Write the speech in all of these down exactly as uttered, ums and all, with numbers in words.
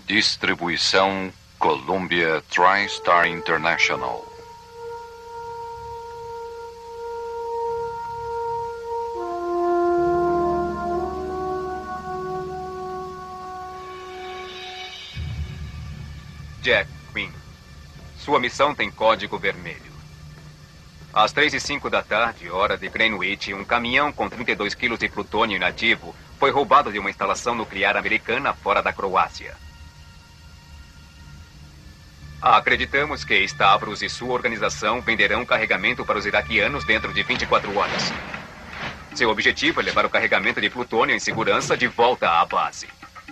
Distribuição Columbia TriStar International. Jack Quinn, sua missão tem código vermelho. Às três e cinco da tarde, hora de Greenwich, um caminhão com trinta e dois quilos de plutônio inativo foi roubado de uma instalação nuclear americana fora da Croácia. Acreditamos que Stavros e sua organização venderão carregamento para os iraquianos dentro de vinte e quatro horas. Seu objetivo é levar o carregamento de plutônio em segurança de volta à base.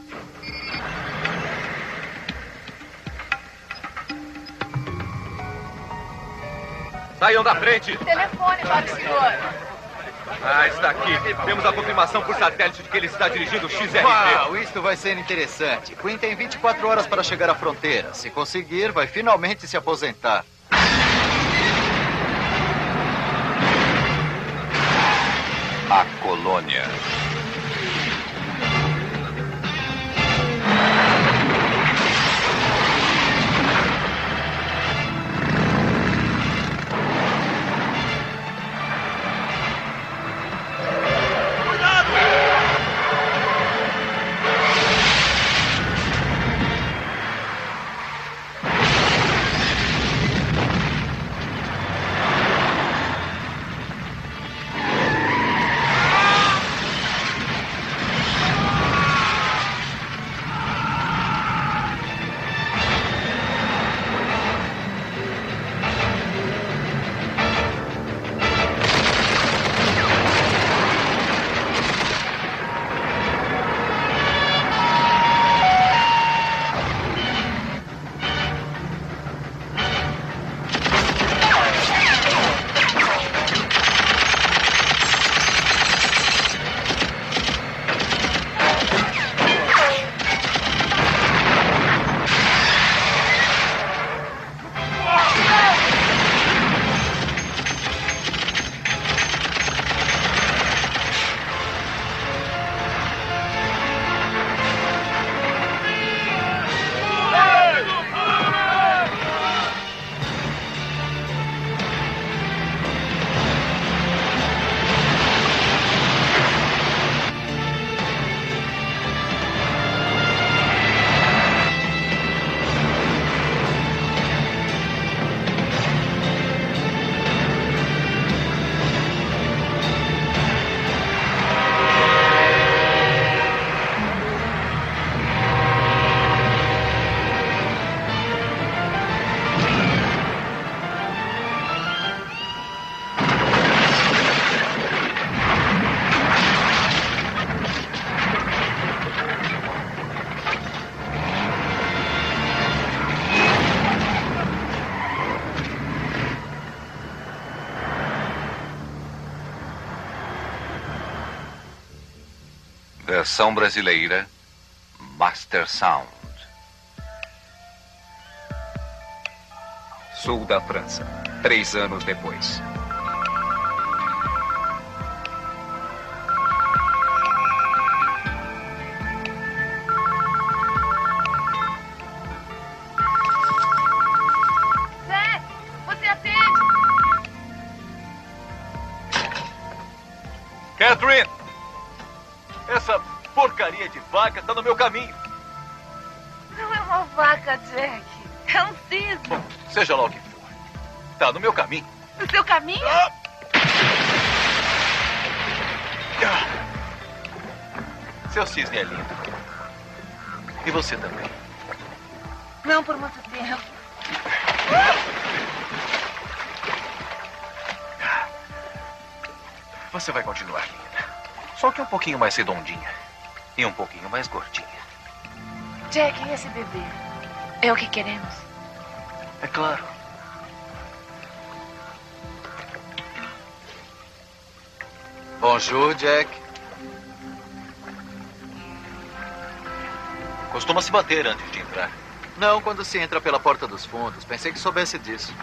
Saiam da frente! Telefone para o senhor. Ah, está aqui. Temos a confirmação por satélite de que ele está dirigindo o X R T. Uau, isto vai ser interessante. Quinn tem vinte e quatro horas para chegar à fronteira. Se conseguir, vai finalmente se aposentar. A colônia. Versão brasileira, Master Sound. Sul da França, três anos depois. Zé, você atende? Catherine! Essa porcaria de vaca está no meu caminho. Não é uma vaca, Jack. É um cisne. Bom, seja lá o que for. Está no meu caminho. No seu caminho? Ah! Ah! Seu cisne é lindo. E você também. Não por muito tempo. Você vai continuar linda. Só que um pouquinho mais redondinha. E um pouquinho mais gordinha. Jack, e esse bebê? É o que queremos? É claro. Bonjour, Jack. Costuma se bater antes de entrar. Não, quando se entra pela porta dos fundos. Pensei que soubesse disso.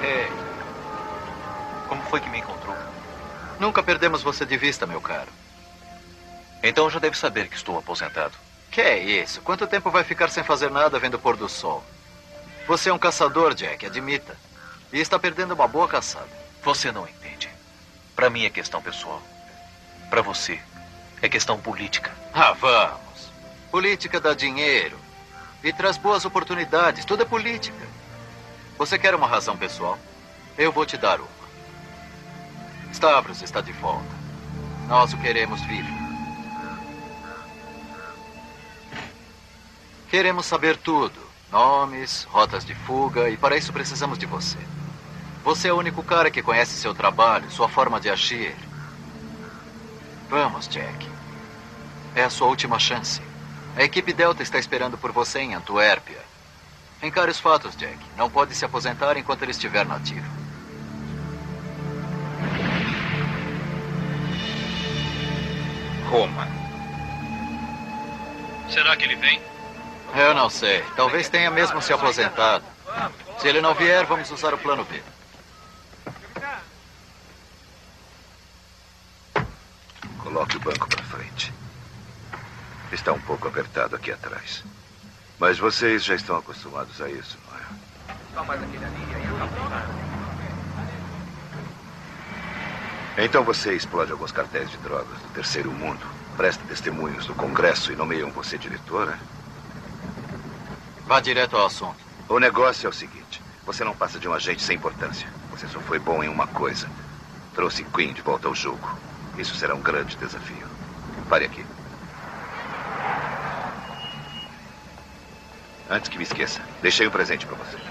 Como foi que me encontrou? Nunca perdemos você de vista, meu caro. Então já deve saber que estou aposentado. Que é isso? Quanto tempo vai ficar sem fazer nada vendo o pôr do sol? Você é um caçador, Jack, admita. E está perdendo uma boa caçada. Você não entende. Para mim é questão pessoal. Para você é questão política. Ah, vamos. Política dá dinheiro e traz boas oportunidades. Tudo é política. Você quer uma razão pessoal? Eu vou te dar uma. Stavros está de volta. Nós o queremos vivo. Queremos saber tudo. Nomes, rotas de fuga, e para isso precisamos de você. Você é o único cara que conhece seu trabalho, sua forma de agir. Vamos, Jack. É a sua última chance. A equipe Delta está esperando por você em Antuérpia. Encare os fatos, Jack. Não pode se aposentar enquanto ele estiver nativo. Roma. Será que ele vem? Eu não sei. Talvez tenha mesmo se aposentado. Se ele não vier, vamos usar o plano B. Coloque o banco para frente. Está um pouco apertado aqui atrás. Mas vocês já estão acostumados a isso, não é? Só mais aquele ali e aí acabou. Então você explode alguns cartéis de drogas do terceiro mundo, presta testemunhos no Congresso e nomeiam você diretora? Vá direto ao assunto. O negócio é o seguinte. Você não passa de um agente sem importância. Você só foi bom em uma coisa. Trouxe Quinn de volta ao jogo. Isso será um grande desafio. Pare aqui. Antes que me esqueça, deixei um presente para você.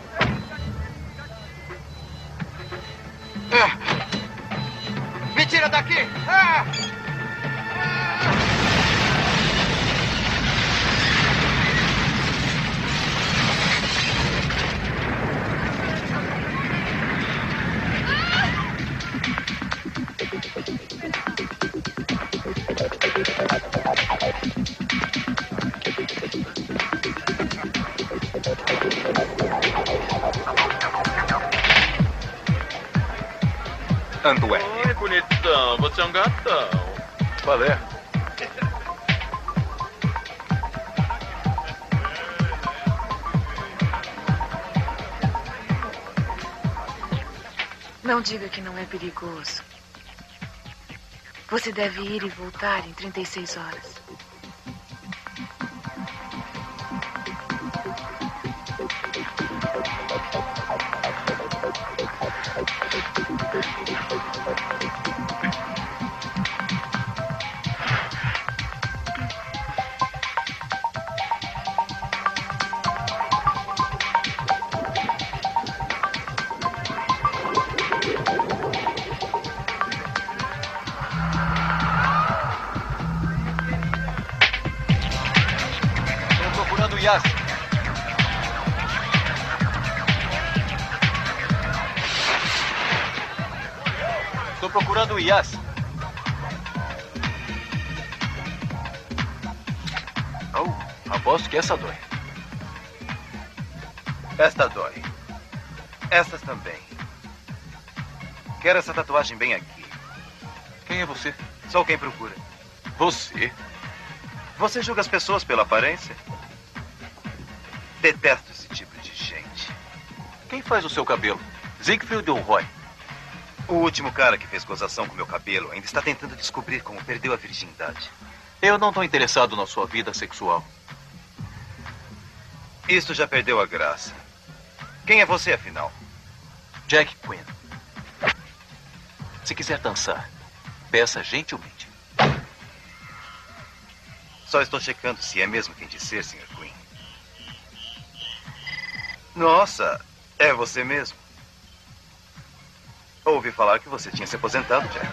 É. Me tira daqui! Ah! Antuérpia. Oi, bonitão. Você é um gatão. Qual é? Não diga que não é perigoso. Você deve ir e voltar em trinta e seis horas. Yas. Estou procurando o Yas. Oh, aposto que essa dói. Esta dói. Estas também. Quero essa tatuagem bem aqui. Quem é você? Sou quem procura. Você? Você julga as pessoas pela aparência? Detesto esse tipo de gente. Quem faz o seu cabelo? Siegfried ou Roy? O último cara que fez gozação com meu cabelo ainda está tentando descobrir como perdeu a virgindade. Eu não estou interessado na sua vida sexual. Isso já perdeu a graça. Quem é você, afinal? Jack Quinn. Se quiser dançar, peça gentilmente. Só estou checando se é mesmo quem diz ser, senhor Quinn. Nossa, é você mesmo. Ouvi falar que você tinha se aposentado, Jack.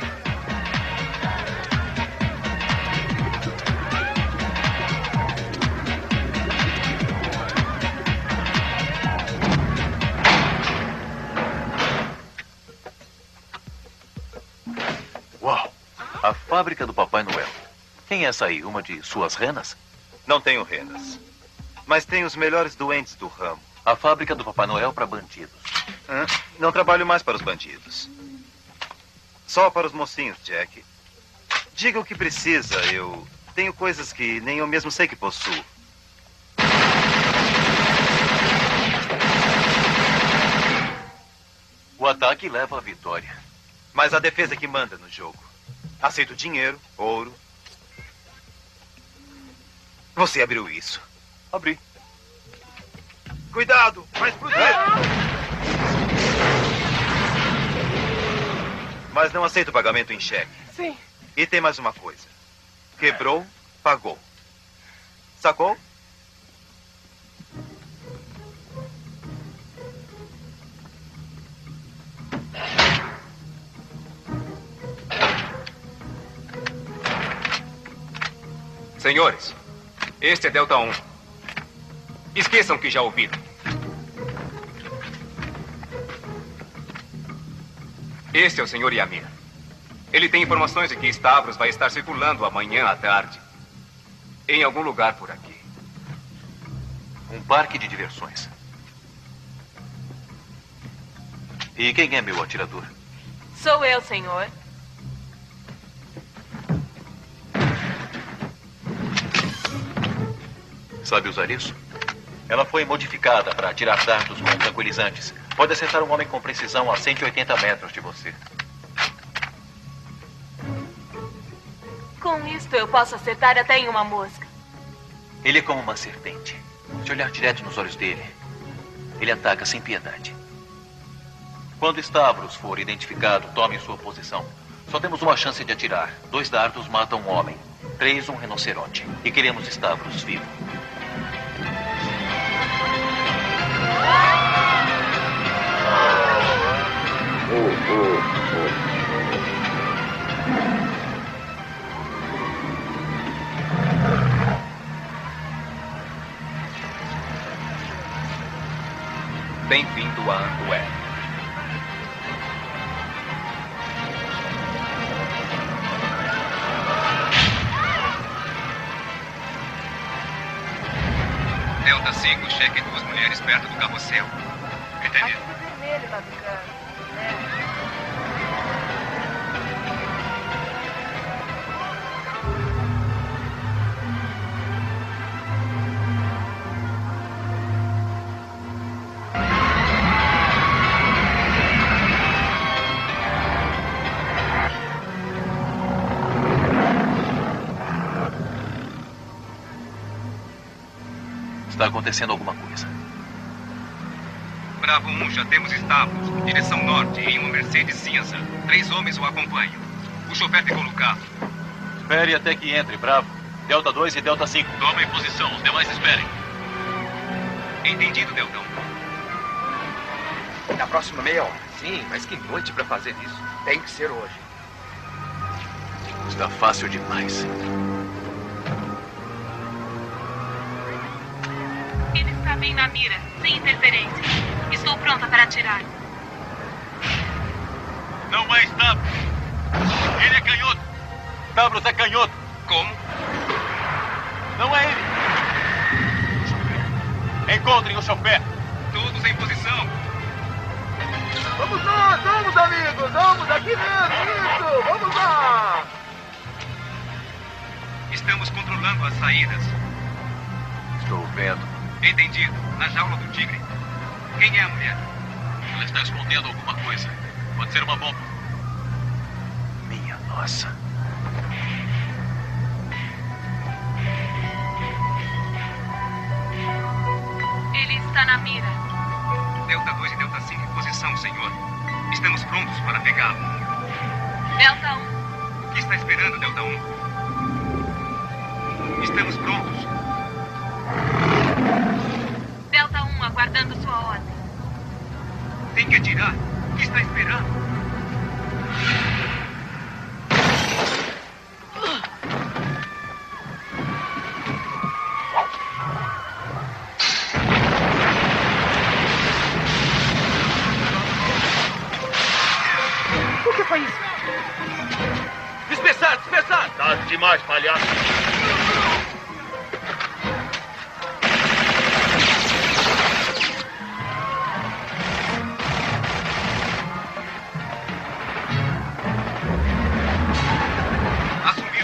Uau! A fábrica do Papai Noel. Quem é essa aí? Uma de suas renas? Não tenho renas, mas tenho os melhores doentes do ramo. A fábrica do Papai Noel para bandidos. Hã? Não trabalho mais para os bandidos. Só para os mocinhos, Jack. Diga o que precisa. Eu tenho coisas que nem eu mesmo sei que possuo. O ataque leva à vitória. Mas a defesa é que manda no jogo. Aceito dinheiro, ouro. Você abriu isso. Abri. Cuidado! Mais prudente! Mas não aceito pagamento em cheque. Sim. E tem mais uma coisa. Quebrou, pagou. Sacou? Senhores, este é Delta um. Esqueçam que já ouviram. Este é o senhor Yamir. Ele tem informações de que Stavros vai estar circulando amanhã à tarde. Em algum lugar por aqui. Um parque de diversões. E quem é meu atirador? Sou eu, senhor. Sabe usar isso? Ela foi modificada para atirar dardos com tranquilizantes. Pode acertar um homem com precisão a cento e oitenta metros de você. Com isto, eu posso acertar até em uma mosca. Ele é como uma serpente. Se olhar direto nos olhos dele, ele ataca sem piedade. Quando Stavros for identificado, tome sua posição. Só temos uma chance de atirar. Dois dardos matam um homem. Três, um rinoceronte. E queremos Stavros vivo. Bem-vindo a Antuérpia. Delta cinco, cheque duas mulheres perto do carrossel. Entendido? Aquele vermelho lá do canto. É. Está acontecendo alguma coisa. Bravo um, já temos Stavros. Direção norte, em uma Mercedes cinza. Três homens o acompanham. O chofer ficou no carro. Espere até que entre, Bravo. Delta dois e Delta cinco. Tomem posição, os demais esperem. Entendido, Delta um. Na próxima meia hora. Sim, mas que noite pra fazer isso. Tem que ser hoje. Está fácil demais. Ele está bem na mira, sem interferência. Estou pronta para atirar. Não é Stavros. Ele é canhoto. Stavros é canhoto. Como? Não é ele. Encontrem o chofer. Todos em posição. Vamos lá, vamos, amigos. Vamos aqui mesmo. Isso, vamos lá. Estamos controlando as saídas. Estou vendo. Entendido. Na jaula do tigre. Quem é a mulher? Ela está escondendo alguma coisa. Pode ser uma bomba. Minha nossa. Ele está na mira. Delta dois e Delta cinco em posição, senhor. Estamos prontos para pegá-lo. Delta um. O que está esperando, Delta um? Estamos prontos. Delta um, aguardando sua ordem. Tem que atirar. O que está esperando? O que foi isso? Dispersar, dispersar! Tarde demais, palhaço. Assumir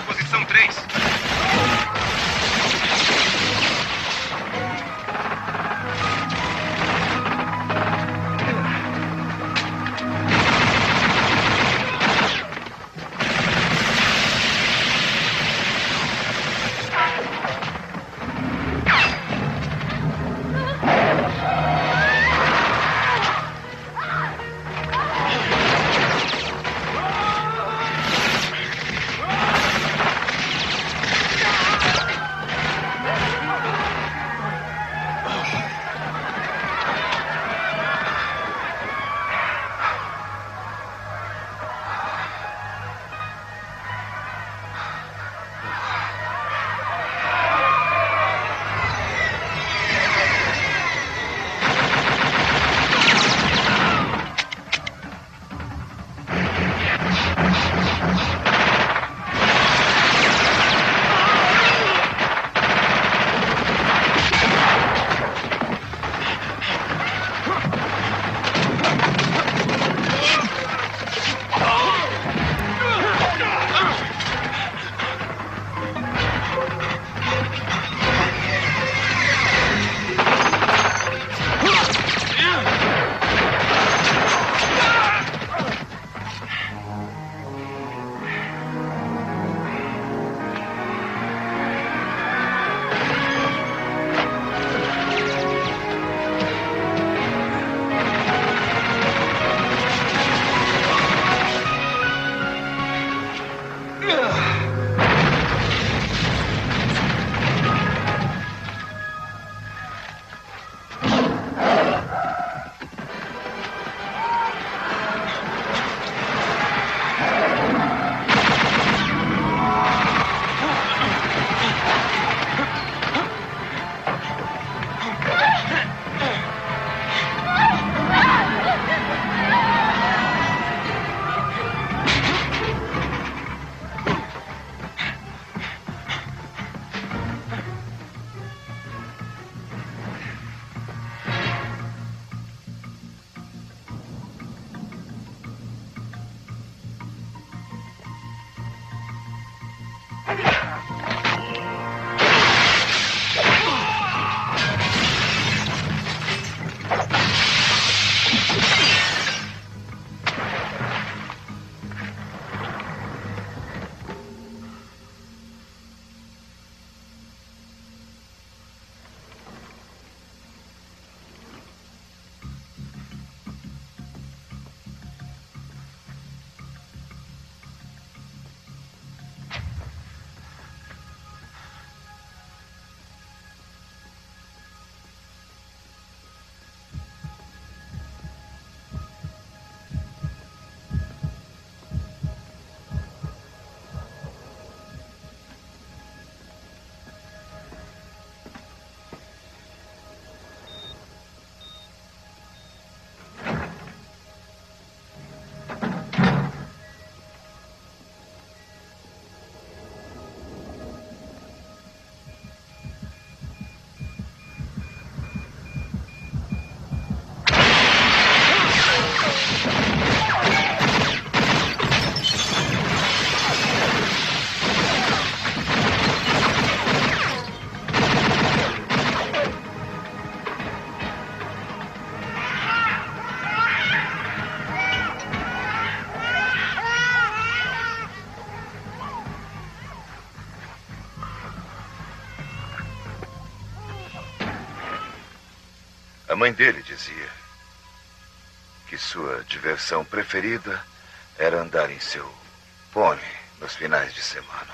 A mãe dele dizia que sua diversão preferida era andar em seu pônei nos finais de semana.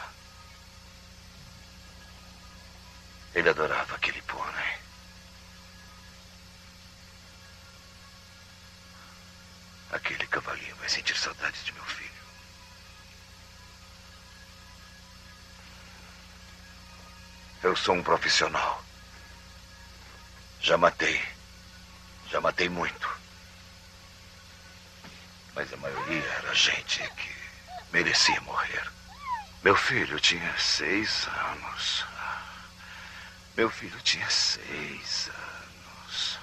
Ele adorava aquele pônei. Aquele cavalinho vai sentir saudades de meu filho. Eu sou um profissional. Já matei. Já matei muito. Mas a maioria era gente que merecia morrer. Meu filho tinha seis anos. Meu filho tinha seis anos.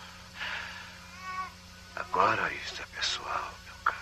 Agora isso é pessoal, meu caro.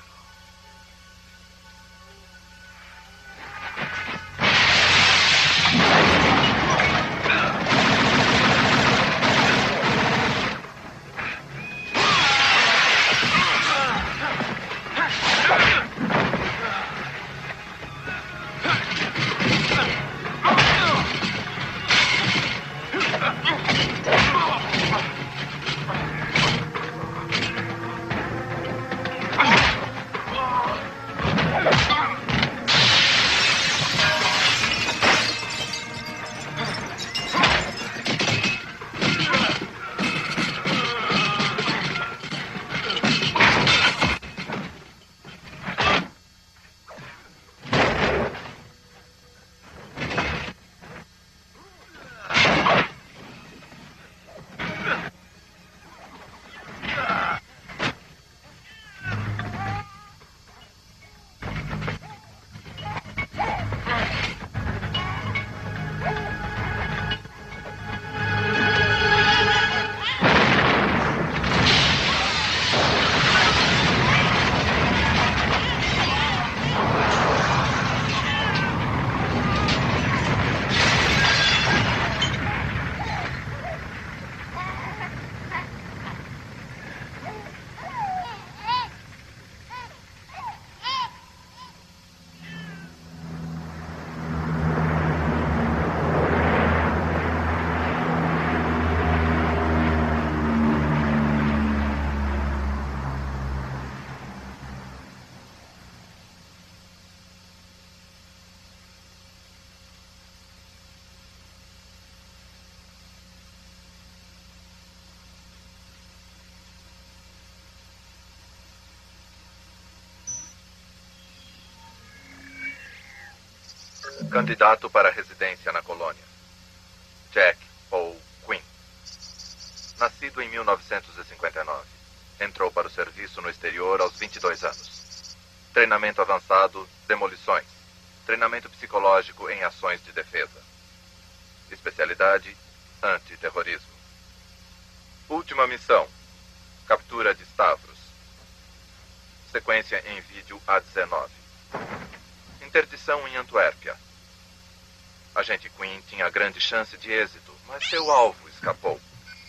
Candidato para a residência na colônia. Jack Paul Quinn. Nascido em mil novecentos e cinquenta e nove. Entrou para o serviço no exterior aos vinte e dois anos. Treinamento avançado, demolições. Treinamento psicológico em ações de defesa. Especialidade, antiterrorismo. Última missão, captura de Stavros. Sequência em vídeo A dezenove. Interdição em Antuérpia. Agente Quinn tinha grande chance de êxito, mas seu alvo escapou.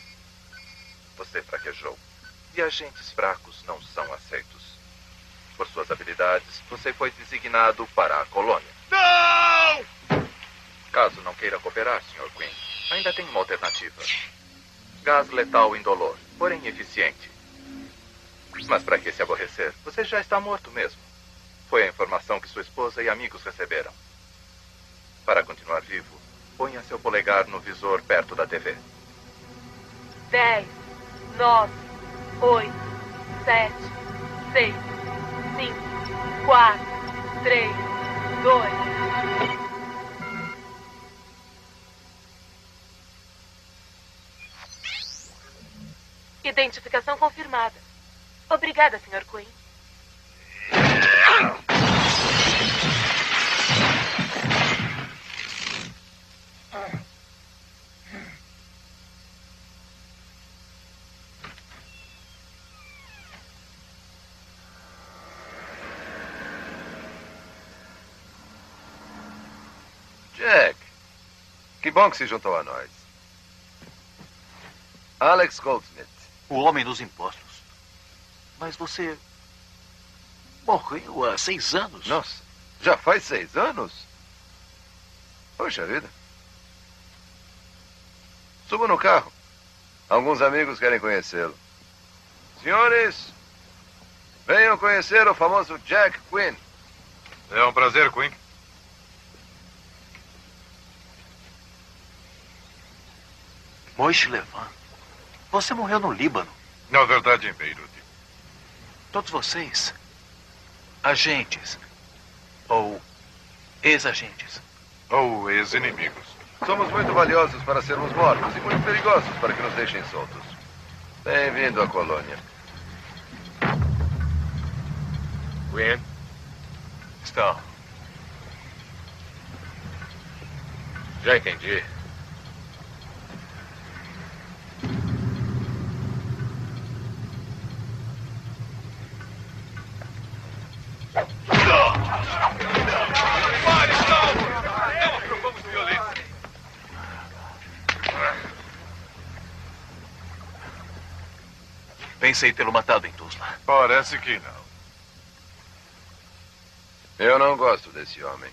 Você fraquejou. E agentes fracos não são aceitos. Por suas habilidades, você foi designado para a colônia. Não! Caso não queira cooperar, senhor Quinn, ainda tem uma alternativa. Gás letal indolor, porém eficiente. Mas para que se aborrecer? Você já está morto mesmo. Foi a informação que sua esposa e amigos receberam. Para continuar vivo, ponha seu polegar no visor perto da T V. Dez, nove, oito, sete, seis, cinco, quatro, três, dois. Identificação confirmada. Obrigada, senhor Quinn. Jack, que bom que se juntou a nós. Alex Goldsmith. O homem dos impostos. Mas você morreu há seis anos. Nossa, já faz seis anos? Poxa vida. Suba no carro. Alguns amigos querem conhecê-lo. Senhores, venham conhecer o famoso Jack Quinn. É um prazer, Quinn. Moishe Levan, você morreu no Líbano. Na verdade, em Beirute. Todos vocês, agentes ou ex-agentes. Ou ex-inimigos. Somos muito valiosos para sermos mortos e muito perigosos para que nos deixem soltos. Bem-vindo à colônia. Quinn? Estão. Já entendi. Pensei tê-lo matado em Tuzla. Parece que não. Eu não gosto desse homem.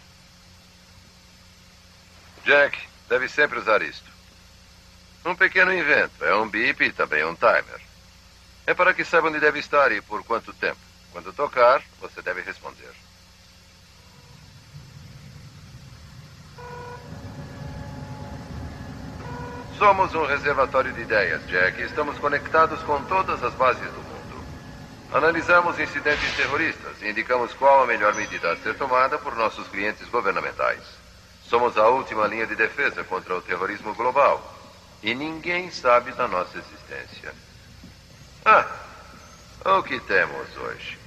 Jack deve sempre usar isto. Um pequeno invento. É um bip e também um timer. É para que saiba onde deve estar e por quanto tempo. Quando tocar, você deve responder. Somos um reservatório de ideias, Jack. Estamos conectados com todas as bases do mundo. Analisamos incidentes terroristas e indicamos qual a melhor medida a ser tomada por nossos clientes governamentais. Somos a última linha de defesa contra o terrorismo global. E ninguém sabe da nossa existência. Ah, o que temos hoje?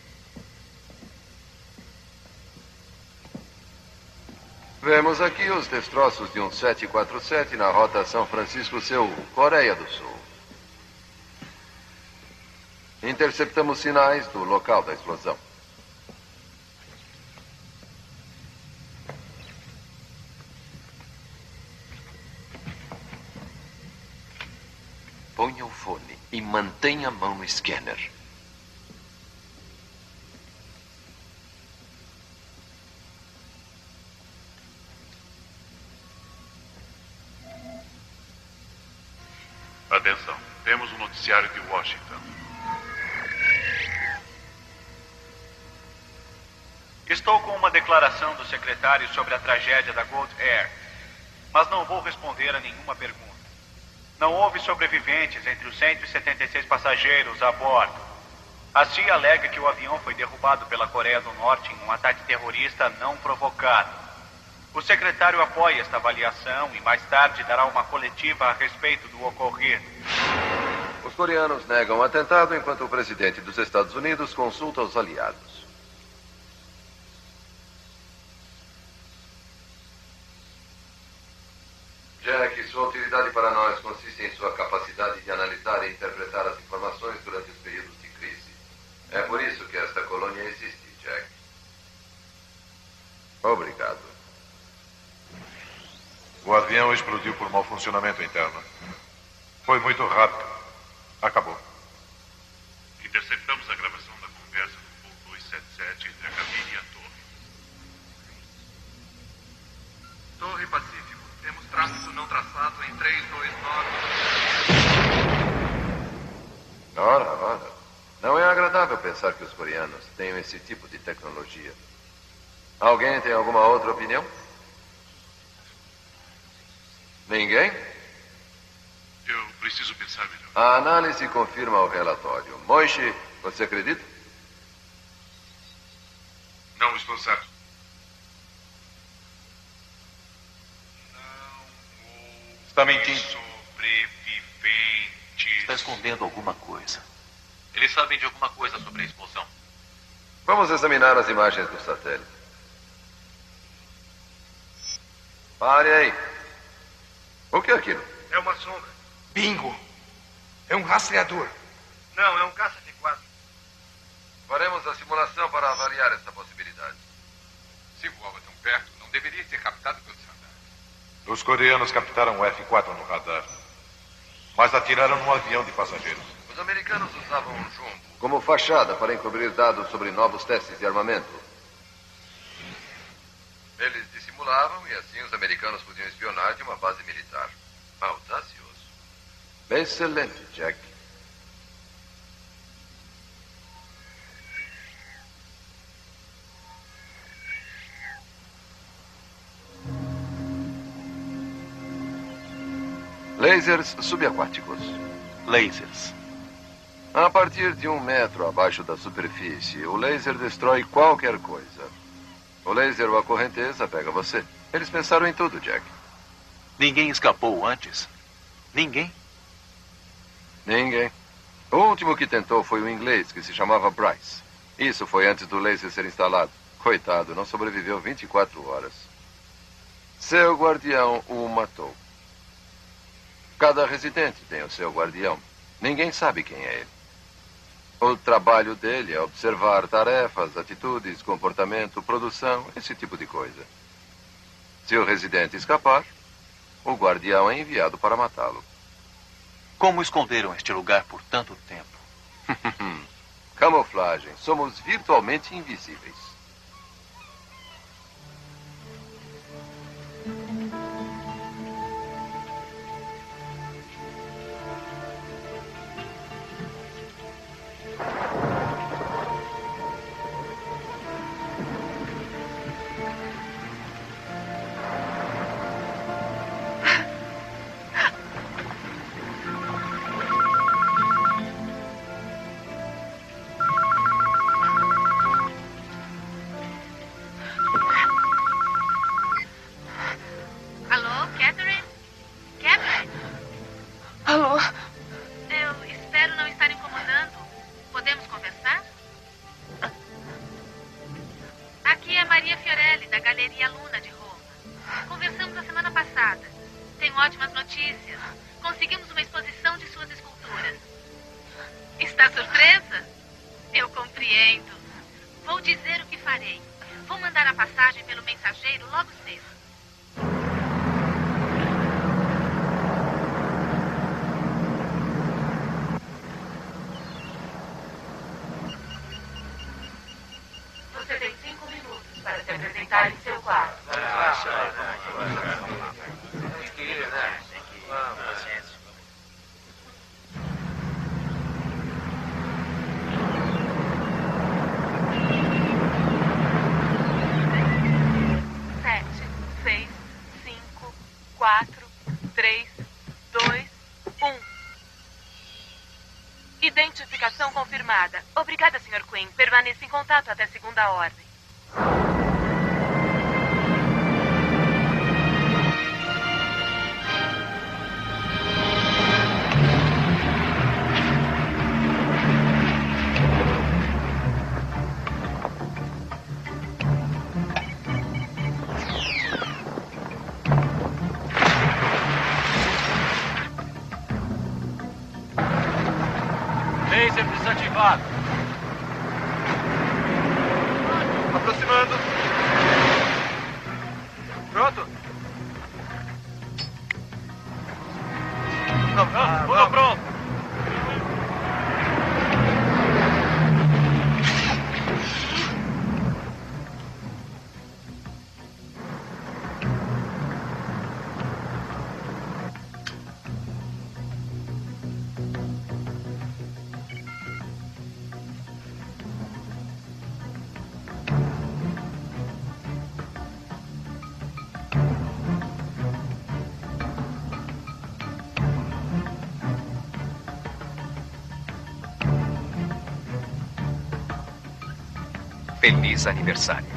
Vemos aqui os destroços de um sete quatro sete na rota São Francisco-Seul, Coreia do Sul. Interceptamos sinais do local da explosão. Ponha o fone e mantenha a mão no scanner. Atenção, temos um noticiário de Washington. Estou com uma declaração do secretário sobre a tragédia da Gold Air, mas não vou responder a nenhuma pergunta. Não houve sobreviventes entre os cento e setenta e seis passageiros a bordo. A C I A alega que o avião foi derrubado pela Coreia do Norte em um ataque terrorista não provocado. O secretário apoia esta avaliação e mais tarde dará uma coletiva a respeito do ocorrido. Os coreanos negam o atentado enquanto o presidente dos Estados Unidos consulta os aliados. Jack, sua utilidade para nós consiste em sua capacidade de analisar e interpretar as informações durante os períodos de crise. É por isso que esta colônia existe, Jack. Obrigado. O avião explodiu por mau funcionamento interno. Foi muito rápido. Acabou. Interceptamos a gravação da conversa do voo duzentos e setenta e sete entre a cabine e a torre. Torre Pacífico. Temos tráfego não traçado em três dois nove. Ora, ora. Não é agradável pensar que os coreanos tenham esse tipo de tecnologia. Alguém tem alguma outra opinião? Ninguém? Eu preciso pensar melhor. A análise confirma o relatório. Moishe, você acredita? Não estou certo. Está mentindo. Sobreviventes. Está escondendo alguma coisa. Eles sabem de alguma coisa sobre a explosão. Vamos examinar as imagens do satélite. Pare aí. O que é aquilo? É uma sombra. Bingo! É um rastreador. Não, é um caça T quatro. Faremos a simulação para avaliar essa possibilidade. Se voava tão perto, não deveria ser captado pelos radares. Os coreanos captaram o F quatro no radar, mas atiraram num avião de passageiros. Os americanos usavam um jumbo como fachada para encobrir dados sobre novos testes de armamento. Eles dissimulavam e assim os americanos podiam espionar de uma base militar. Audacioso. Excelente, Jack. Lasers subaquáticos. Lasers. A partir de um metro abaixo da superfície, o laser destrói qualquer coisa. O laser ou a correnteza pega você. Eles pensaram em tudo, Jack. Ninguém escapou antes? Ninguém? Ninguém. O último que tentou foi um inglês que se chamava Bryce. Isso foi antes do laser ser instalado. Coitado, não sobreviveu vinte e quatro horas. Seu guardião o matou. Cada residente tem o seu guardião. Ninguém sabe quem é ele. O trabalho dele é observar tarefas, atitudes, comportamento, produção, esse tipo de coisa. Se o residente escapar, o guardião é enviado para matá-lo. Como esconderam este lugar por tanto tempo? Camuflagem. Somos virtualmente invisíveis. Identificação confirmada. Obrigada, senhor Quinn. Permaneça em contato até segunda ordem. Laser desativado. Aproximando. Pronto? Não, não, tudo não. pronto. Feliz aniversário.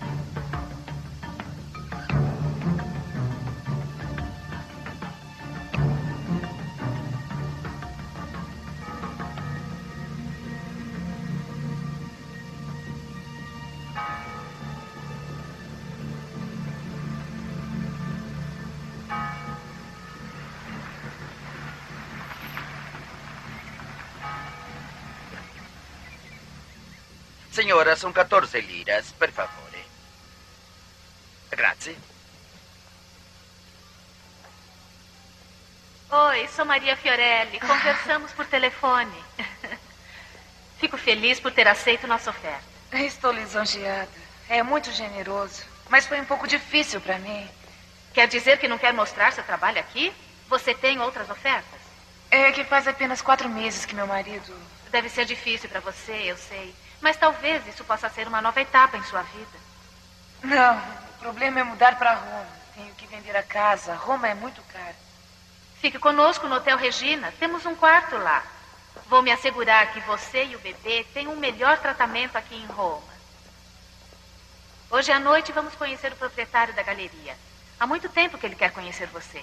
Signora, sono quattordici liras, per favore. Grazie. Oi, sou Maria Fiorelli. Conversamos por telefone. Fico feliz por ter aceito nossa oferta. Estou lisonjeada. É muito generoso. Mas foi um pouco difícil para mim. Quer dizer que não quer mostrar seu trabalho aqui? Você tem outras ofertas? É que faz apenas quatro meses que meu marido... Deve ser difícil para você, eu sei. Mas talvez isso possa ser uma nova etapa em sua vida. Não, o problema é mudar para Roma. Tenho que vender a casa. Roma é muito cara. Fique conosco no Hotel Regina. Temos um quarto lá. Vou me assegurar que você e o bebê têm um melhor tratamento aqui em Roma. Hoje à noite vamos conhecer o proprietário da galeria. Há muito tempo que ele quer conhecer você.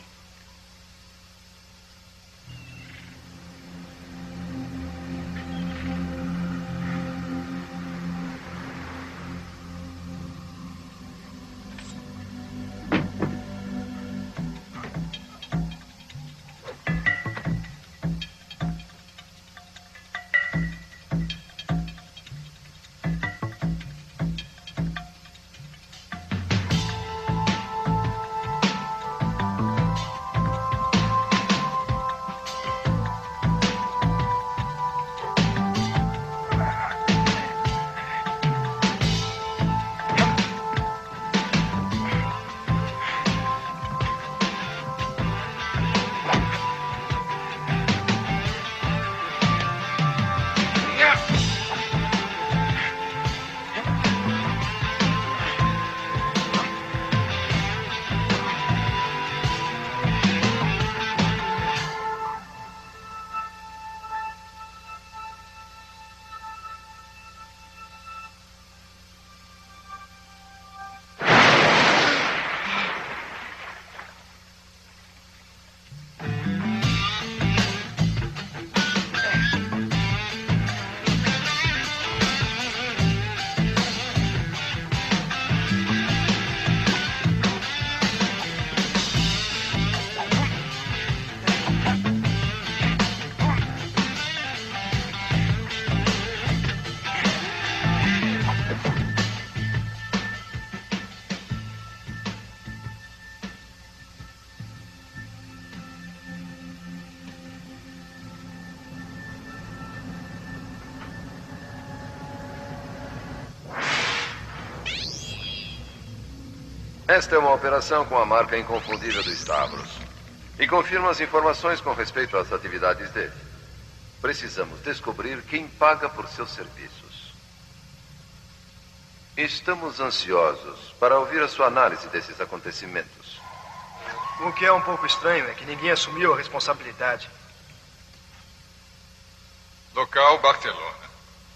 Esta é uma operação com a marca inconfundível do Stavros. E confirma as informações com respeito às atividades dele. Precisamos descobrir quem paga por seus serviços. Estamos ansiosos para ouvir a sua análise desses acontecimentos. O que é um pouco estranho é que ninguém assumiu a responsabilidade. Local Barcelona.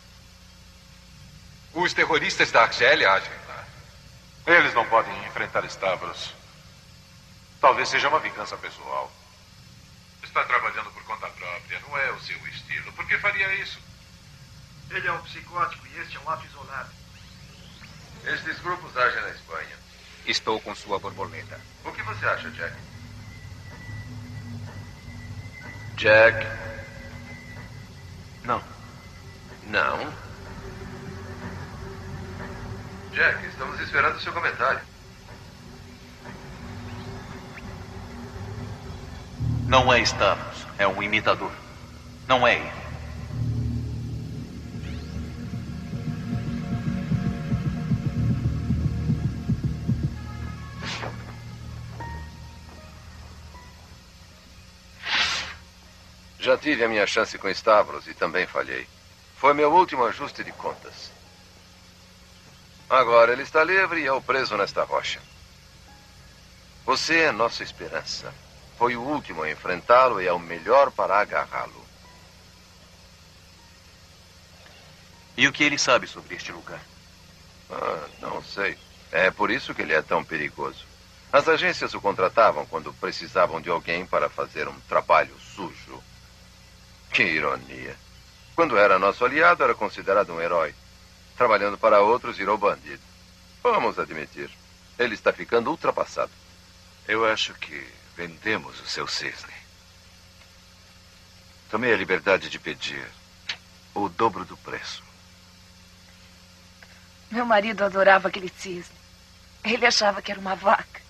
Os terroristas da Argélia agem lá. Eles não podem enfrentar Stavros. Talvez seja uma vingança pessoal. Está trabalhando por conta própria, não é o seu estilo. Por que faria isso? Ele é um psicótico e este é um ato isolado. Estes grupos agem na Espanha. Estou com sua borboleta. O que você acha, Jack? Jack? Não. Não? Jack, estamos esperando o seu comentário. Não é Stavros, é um imitador. Não é ele. Já tive a minha chance com Stavros e também falhei. Foi meu último ajuste de contas. Agora ele está livre e eu preso nesta rocha. Você é nossa esperança. Foi o último a enfrentá-lo e é o melhor para agarrá-lo. E o que ele sabe sobre este lugar? Ah, não sei. É por isso que ele é tão perigoso. As agências o contratavam quando precisavam de alguém para fazer um trabalho sujo. Que ironia. Quando era nosso aliado, era considerado um herói. Trabalhando para outros, virou bandido. Vamos admitir. Ele está ficando ultrapassado. Eu acho que vendemos o seu cisne. Tomei a liberdade de pedir o dobro do preço. Meu marido adorava aquele cisne. Ele achava que era uma vaca.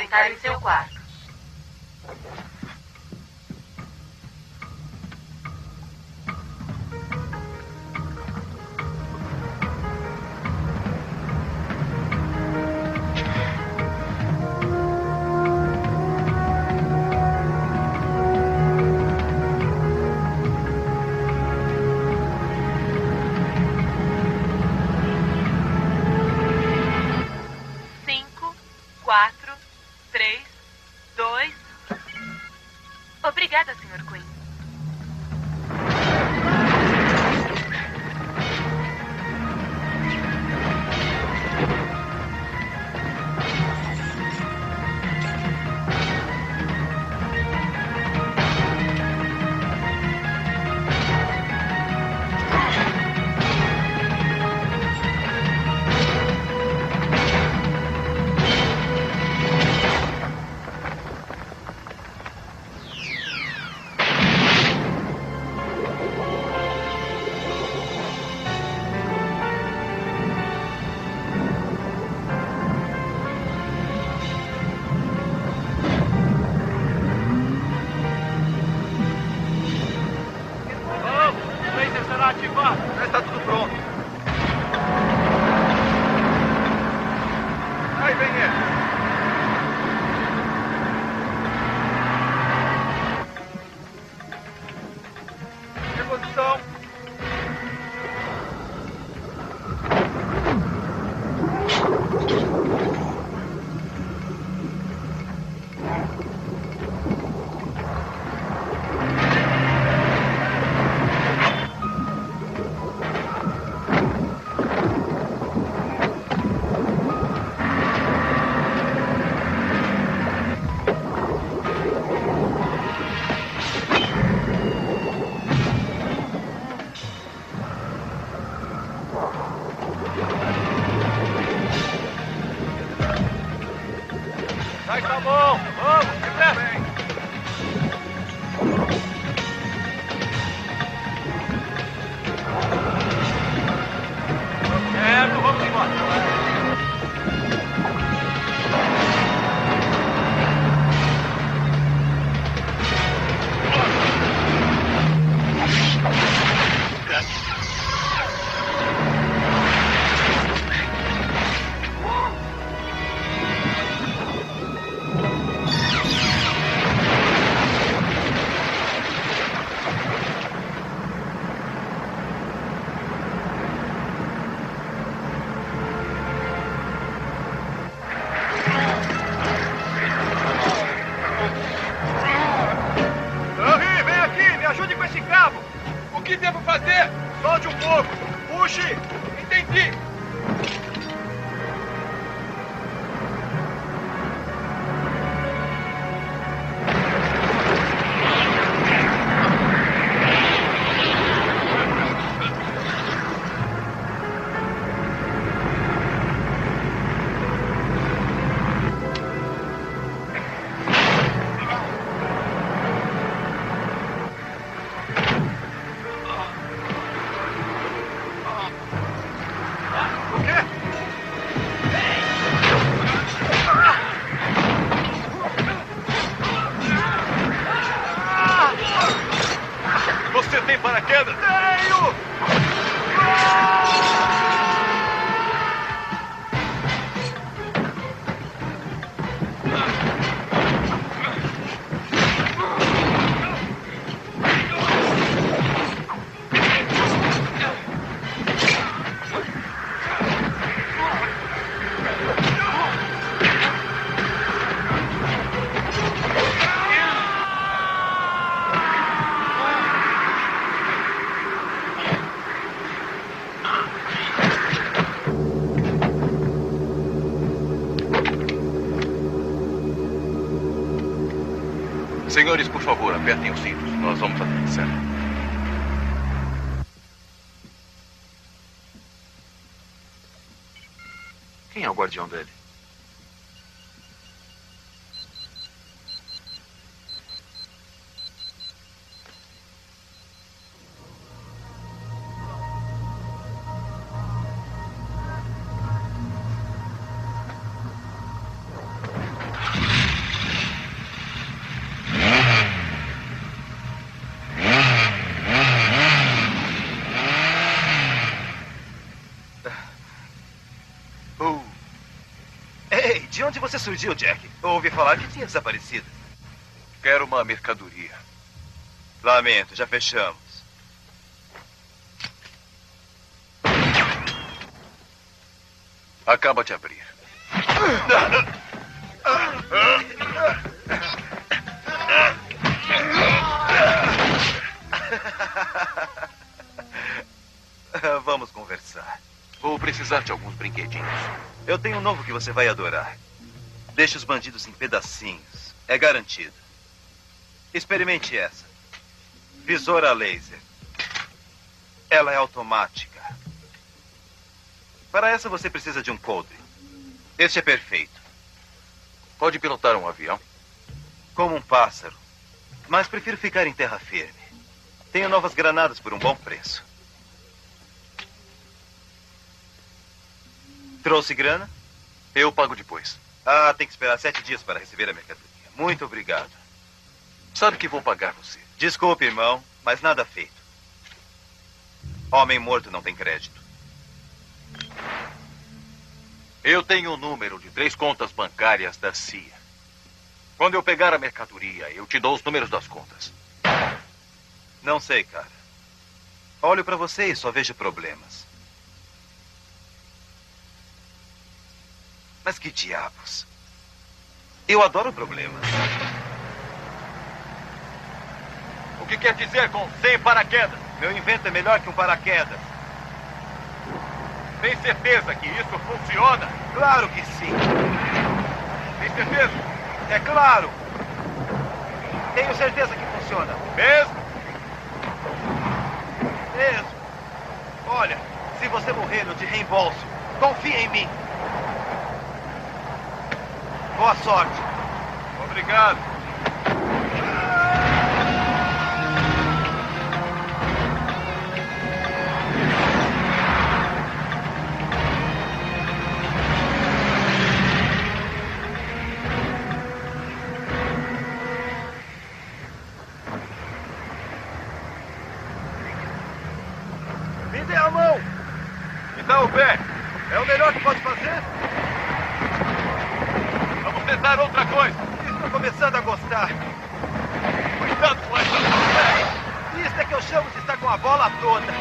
sentar em seu quarto. Quatro, três, dois. Obrigada, senhor Quinn. Já está tudo pronto. Aí vem ele. Reposição. Já está bom. Vamos, depressa. Certo, vamos embora. Henry, vem aqui, me ajude com esse cabo. O que devo fazer? Solte um pouco. Puxe. Entendi. O quê? Você tem paraquedas? Tenho! Senhores, por favor, apertem os cintos. Nós vamos aterrissar. Quem é o guardião dele? De onde você surgiu, Jack? Eu ouvi falar que tinha desaparecido. Quero uma mercadoria. Lamento, já fechamos. Acaba de abrir. Vamos conversar. Vou precisar de alguns brinquedinhos. Eu tenho um novo que você vai adorar. Deixa os bandidos em pedacinhos. É garantido. Experimente essa. Visor a laser. Ela é automática. Para essa você precisa de um coldre. Este é perfeito. Pode pilotar um avião? Como um pássaro. Mas prefiro ficar em terra firme. Tenho novas granadas por um bom preço. Trouxe grana? Eu pago depois. Ah, tem que esperar sete dias para receber a mercadoria. Muito obrigado. Sabe que vou pagar você. Desculpe, irmão, mas nada feito. Homem morto não tem crédito. Eu tenho o número de três contas bancárias da C I A. Quando eu pegar a mercadoria, eu te dou os números das contas. Não sei, cara. Olho para você e só vejo problemas. Mas que diabos? Eu adoro problemas. O que quer dizer com sem paraquedas? Meu invento é melhor que um paraquedas. Tem certeza que isso funciona? Claro que sim. Tem certeza? É claro. Tenho certeza que funciona. Mesmo? Mesmo. Olha, se você morrer, eu te reembolso. Confia em mim. Boa sorte. Obrigado. Me dê a mão. Me dá o pé. É o melhor que pode fazer? Vamos tentar outra coisa. Estou começando a gostar. Cuidado com essa bola. Isso é que eu chamo de estar com a bola toda.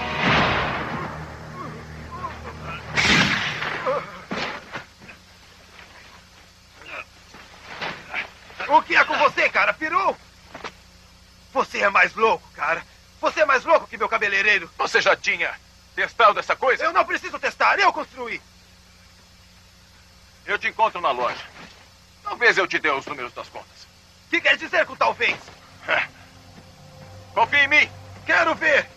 O que é com você, cara? Pirou? Você é mais louco, cara. Você é mais louco que meu cabeleireiro. Você já tinha testado essa coisa? Eu não preciso testar, eu construí. Eu te encontro na loja. Talvez eu te dê os números das contas. O que quer dizer com talvez? Confia em mim. Quero ver.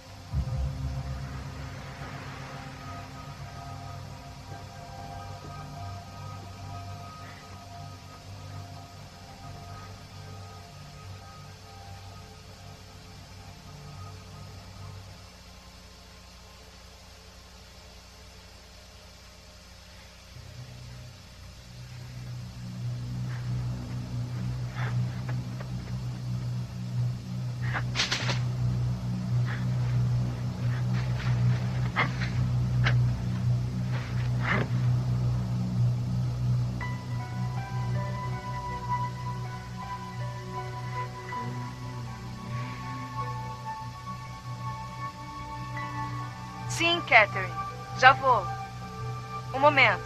Sim, Catherine. Já vou. Um momento.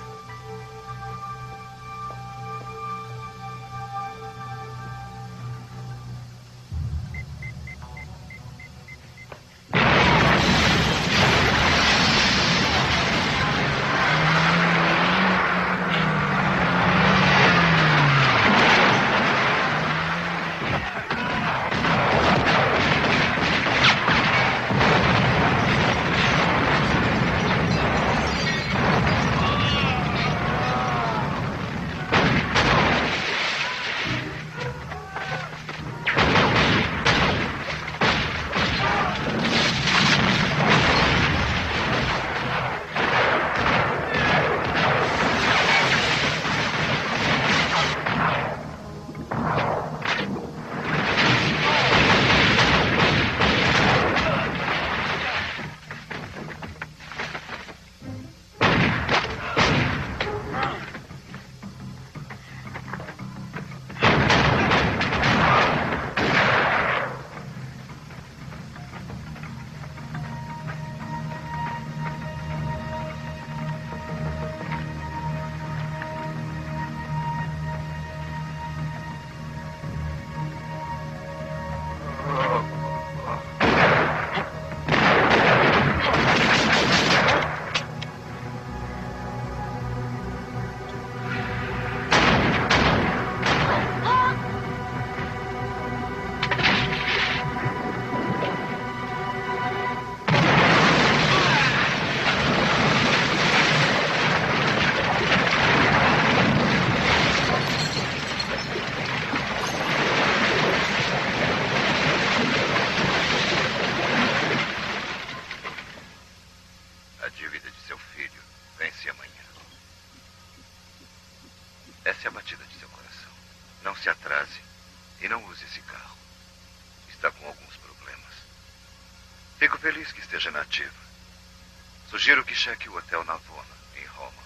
carro. Está com alguns problemas. Fico feliz que esteja na ativa. Sugiro que cheque o Hotel Navona, em Roma.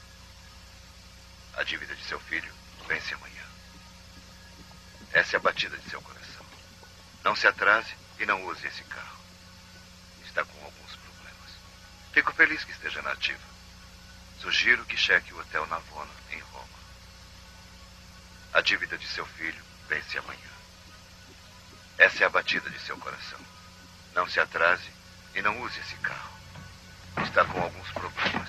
A dívida de seu filho vence amanhã. Essa é a batida de seu coração. Não se atrase e não use esse carro. Está com alguns problemas. Fico feliz que esteja na ativa. Sugiro que cheque o Hotel Navona, em Roma. A dívida de seu filho vence amanhã. Essa é a batida de seu coração. Não se atrase e não use esse carro. Está com alguns problemas.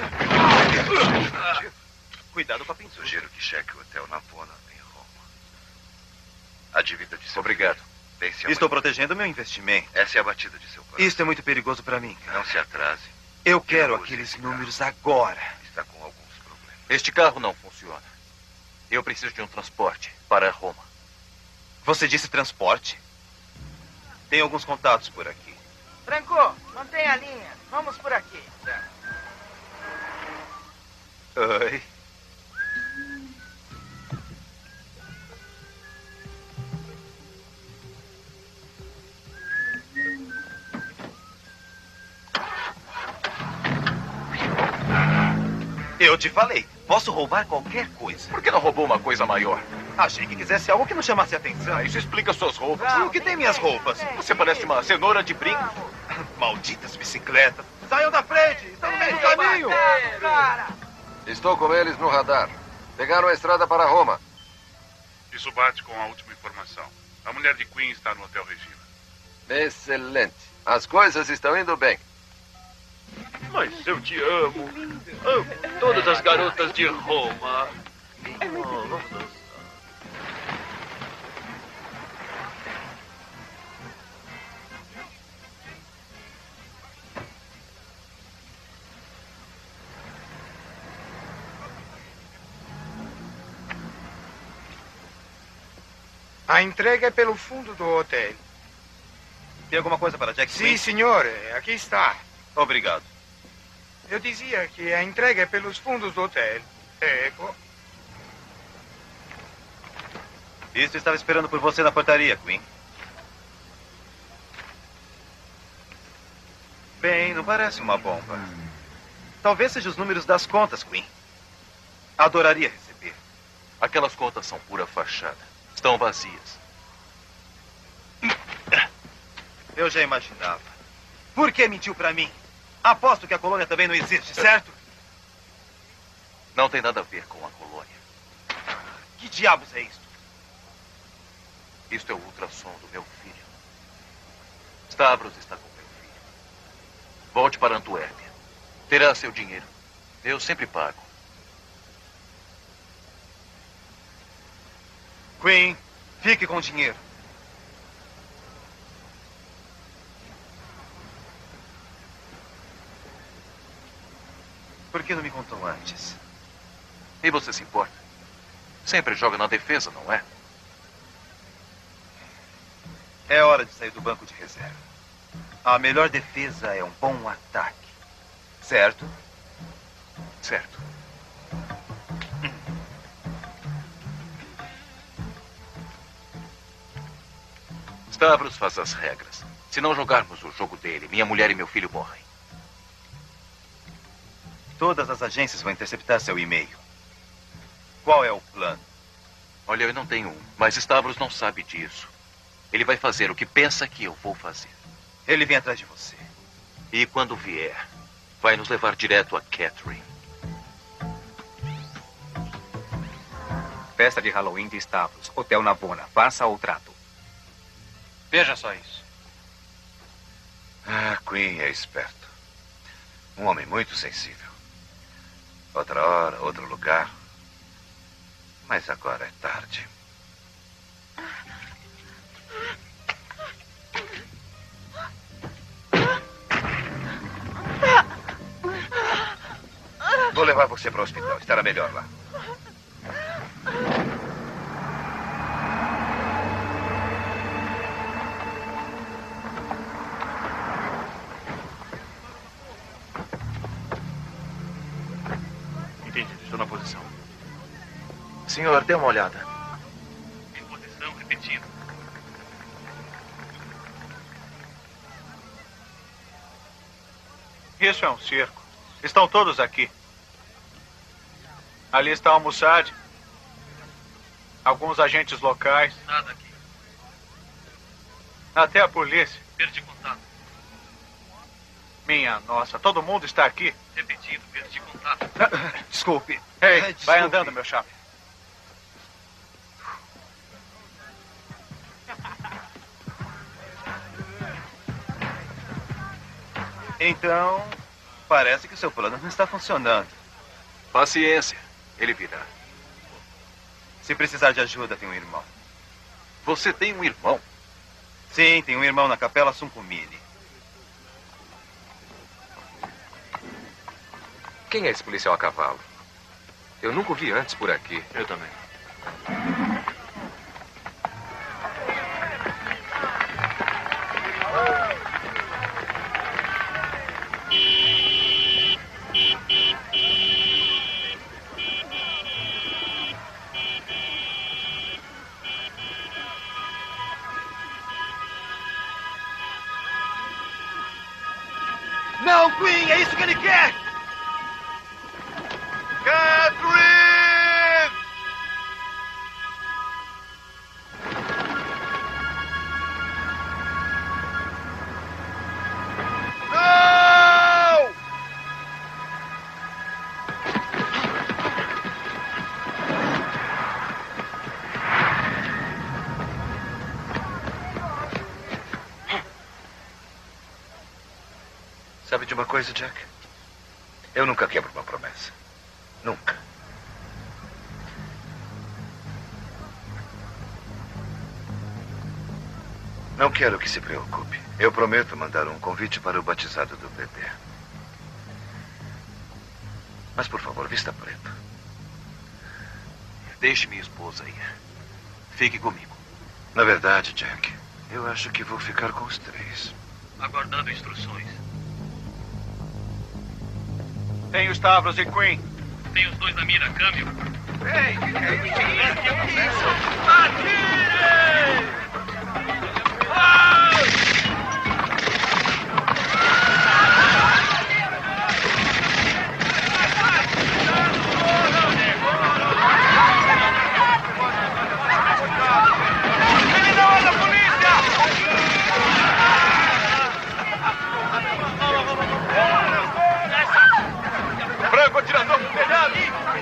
Cuidado com a pintura. Sugiro que cheque o Hotel Navona, em Roma. A dívida de seu Obrigado. filho vence amanhã. Estou protegendo meu investimento. Essa é a batida de seu coração. Isto é muito perigoso para mim, cara. Não se atrase. Eu quero aqueles números agora. Está com alguns problemas. Este carro não funciona. Eu preciso de um transporte para Roma. Você disse transporte? Tem alguns contatos por aqui. Franco, mantenha a linha. Vamos por aqui. Oi. Eu te falei, posso roubar qualquer coisa. Por que não roubou uma coisa maior? Achei que quisesse algo que não chamasse atenção. Ah, isso explica suas roupas. E o que tem minhas roupas? Você parece uma cenoura de brinco. Malditas bicicletas. Saiam da frente, estão no meio do caminho. Estou com eles no radar. Pegaram a estrada para Roma. Isso bate com a última informação. A mulher de Queen está no Hotel Regina. Excelente. As coisas estão indo bem. Mas eu te amo. Amo todas as garotas de Roma. Oh. A entrega é pelo fundo do hotel. Tem alguma coisa para Jack Sim, Quinn? senhor. Aqui está. Obrigado. Eu dizia que a entrega é pelos fundos do hotel. Ecco. Isso estava esperando por você na portaria, Queen. Bem, não parece uma bomba. Talvez seja os números das contas, Queen. Adoraria receber. Aquelas contas são pura fachada. Estão vazias. Eu já imaginava. Por que mentiu pra mim? Aposto que a colônia também não existe, certo? Não tem nada a ver com a colônia. Que diabos é isto? Isto é o ultrassom do meu filho. Stavros está com meu filho. Volte para Antuérpia. Terá seu dinheiro. Eu sempre pago. Queen, fique com o dinheiro. Por que não me contou antes? E você se importa? Sempre joga na defesa, não é? É hora de sair do banco de reserva. A melhor defesa é um bom ataque. Certo? Certo. Stavros faz as regras. Se não jogarmos o jogo dele, minha mulher e meu filho morrem. Todas as agências vão interceptar seu e-mail. Qual é o plano? Olha, eu não tenho um, mas Stavros não sabe disso. Ele vai fazer o que pensa que eu vou fazer. Ele vem atrás de você. E quando vier, vai nos levar direto a Catherine. Festa de Halloween de Stavros. Hotel Navona. Faça o trato. Veja só isso. Ah, Queen é esperto. Um homem muito sensível. Outra hora, outro lugar. Mas agora é tarde. Vou levar você para o hospital. Estará melhor lá. Entendido. Estou na posição. Senhor, dê uma olhada. Em posição, repetindo. Isso é um circo. Estão todos aqui. Ali está o Mossad. Alguns agentes locais. Nada aqui. Até a polícia. Perdi contato. Minha nossa, todo mundo está aqui. Repetindo, perdi contato. Desculpe. Ei, Desculpe. vai andando, meu chapa. Então, parece que o seu plano não está funcionando. Paciência, ele virá. Se precisar de ajuda, tem um irmão. Você tem um irmão? Sim, tem um irmão na Capela Sunkumini. Quem é esse policial a cavalo? Eu nunca o vi antes por aqui. Eu também. Não, Queen, é isso que ele quer! Catherine! Não! Sabe de uma coisa, Jack? Eu nunca quebro uma promessa. Nunca. Não quero que se preocupe. Eu prometo mandar um convite para o batizado do bebê. Mas, por favor, vista preto. Deixe minha esposa ir. Fique comigo. Na verdade, Jack, eu acho que vou ficar com os três. Aguardando instruções. Tem o Stavros e Queen. Tem os dois na mira, câmbio. Ei, que é isso? Que é isso? Atire! Ah! Ele não é da polícia! Franco, atirador do telhado!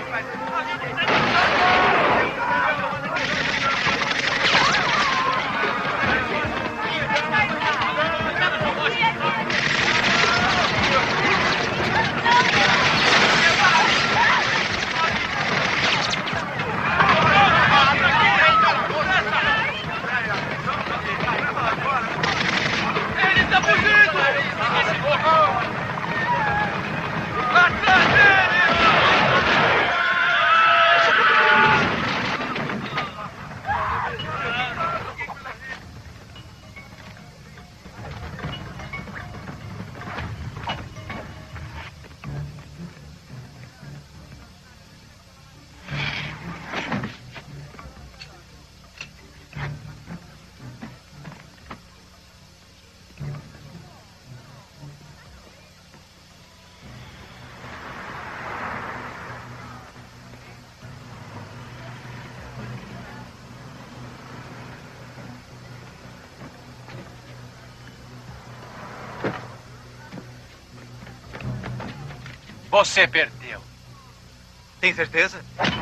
Ele está fugindo! Atrás dele! Você perdeu. Tem certeza?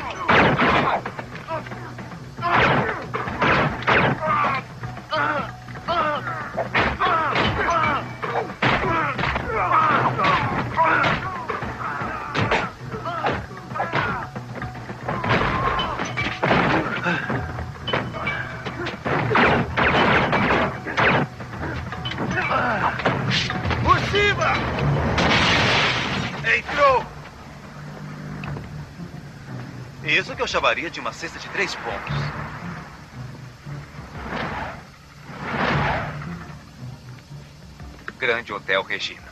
Por cima! Entrou! Isso que eu chamaria de uma cesta de três pontos. Grande Hotel Regina.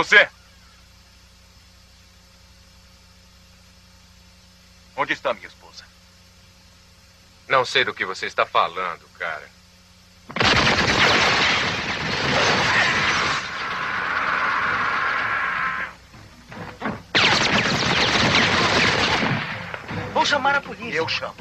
Você! Onde está minha esposa? Não sei do que você está falando, cara. Vou chamar a polícia. Eu chamo.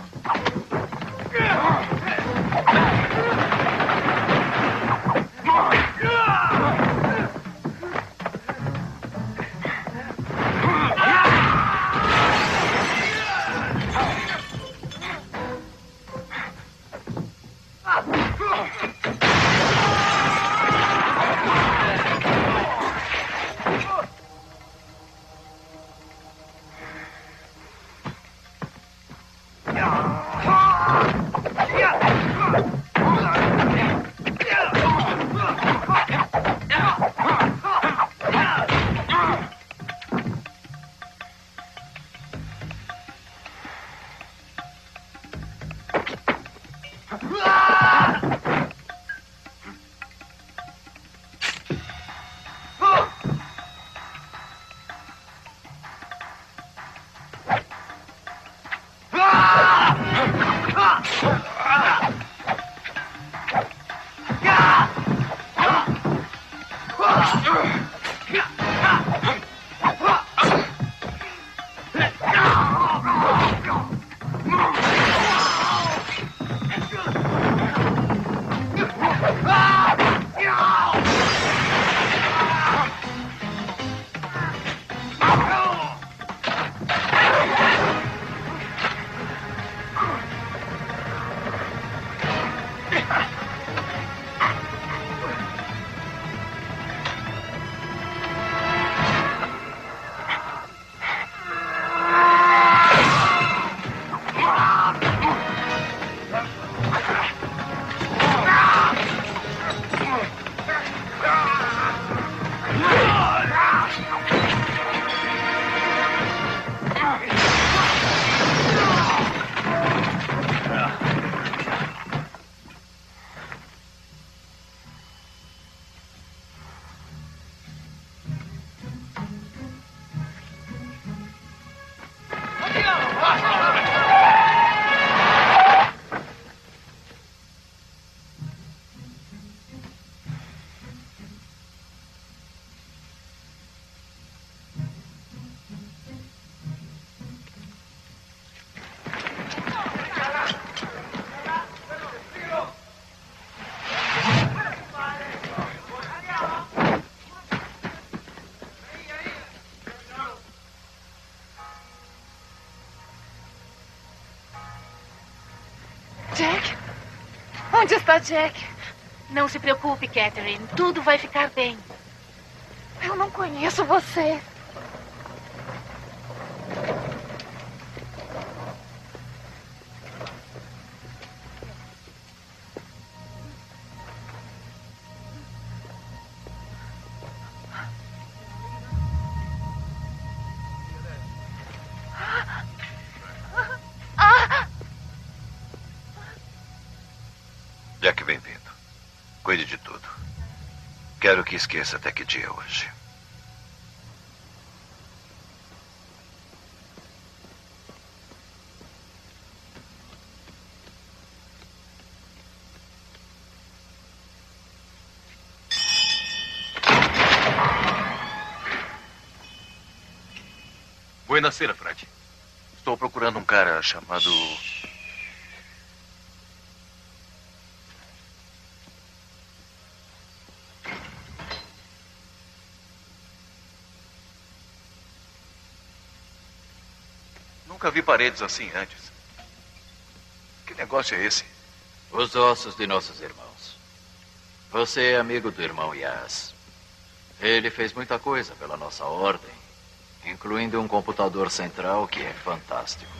Jack? Onde está Jack? Não se preocupe, Catherine. Tudo vai ficar bem. Eu não conheço você. Jack, bem-vindo. Cuide de tudo. Quero que esqueça até que dia é hoje. Buenasera, Fred. Estou procurando um cara chamado... Nunca vi paredes assim antes. Que negócio é esse? Os ossos de nossos irmãos. Você é amigo do irmão Yas. Ele fez muita coisa pela nossa ordem, incluindo um computador central que é fantástico.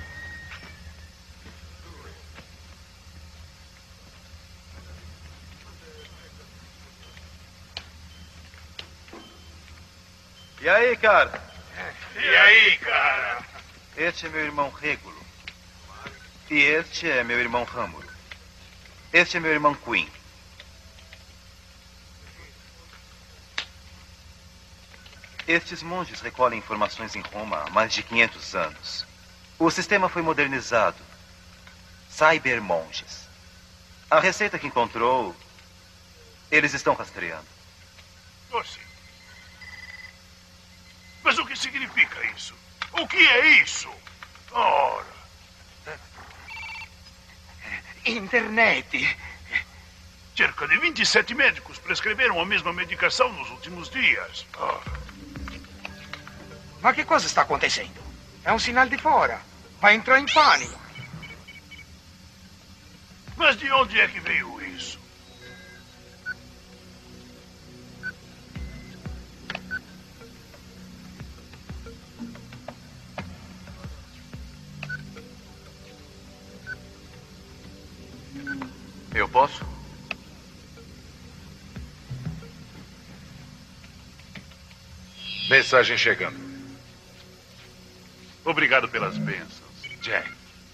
E aí, cara? E aí, cara? Este é meu irmão Régulo. E este é meu irmão Râmulo. Este é meu irmão Quinn. Estes monges recolhem informações em Roma há mais de quinhentos anos. O sistema foi modernizado. Cybermonges. A receita que encontrou, eles estão rastreando. Você. Mas o que significa isso? O que é isso? Ora. Internet. Cerca de vinte e sete médicos prescreveram a mesma medicação nos últimos dias. Ah. Ma che cosa sta acontecendo? È un sinal di fora. Vai entrar em pânico. Mas de onde é que veio isso? Eu posso? Mensagem chegando. Obrigado pelas bênçãos, Jack.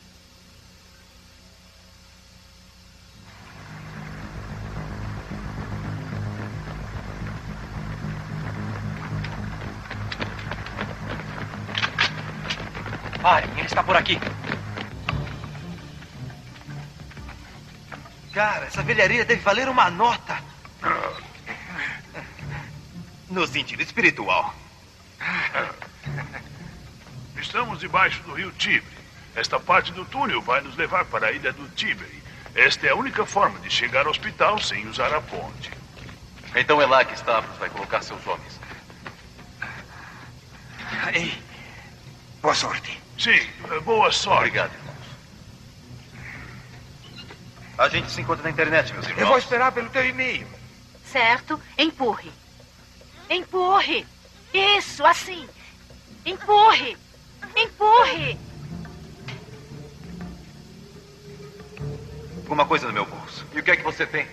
Parem, ele está por aqui. Cara, essa velharia deve valer uma nota. No sentido espiritual. Estamos debaixo do rio Tibre. Esta parte do túnel vai nos levar para a ilha do Tibre. Esta é a única forma de chegar ao hospital sem usar a ponte. Então é lá que Stavros vai colocar seus homens. Ei, boa sorte. Sim, boa sorte. Obrigado, irmãos. A gente se encontra na internet, meus irmãos. Eu vou esperar pelo teu e-mail. Certo? Empurre. Empurre. Isso, assim. Empurre. Empurre. Alguma coisa no meu bolso. E o que é que você tem?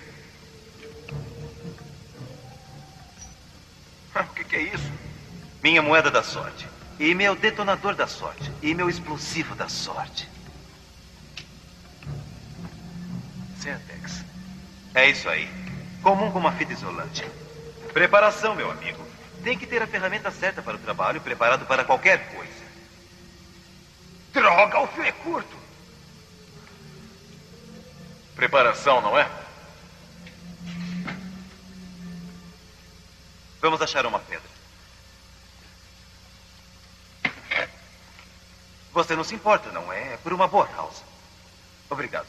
O que, que é isso? Minha moeda da sorte. E meu detonador da sorte. E meu explosivo da sorte. Sentex. É isso aí. Comum como uma fita isolante. Preparação, meu amigo. Tem que ter a ferramenta certa para o trabalho, preparado para qualquer coisa. Droga, o fio é curto. Preparação, não é? Vamos achar uma pedra. Você não se importa, não é? É por uma boa causa. Obrigado.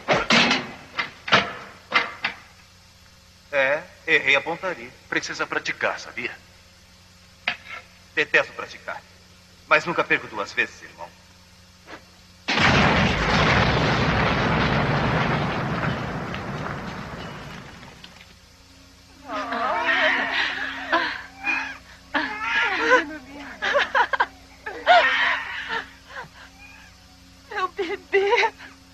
É, errei a pontaria. Precisa praticar, sabia? Detesto praticar. Mas nunca perco duas vezes, irmão. Meu bebê.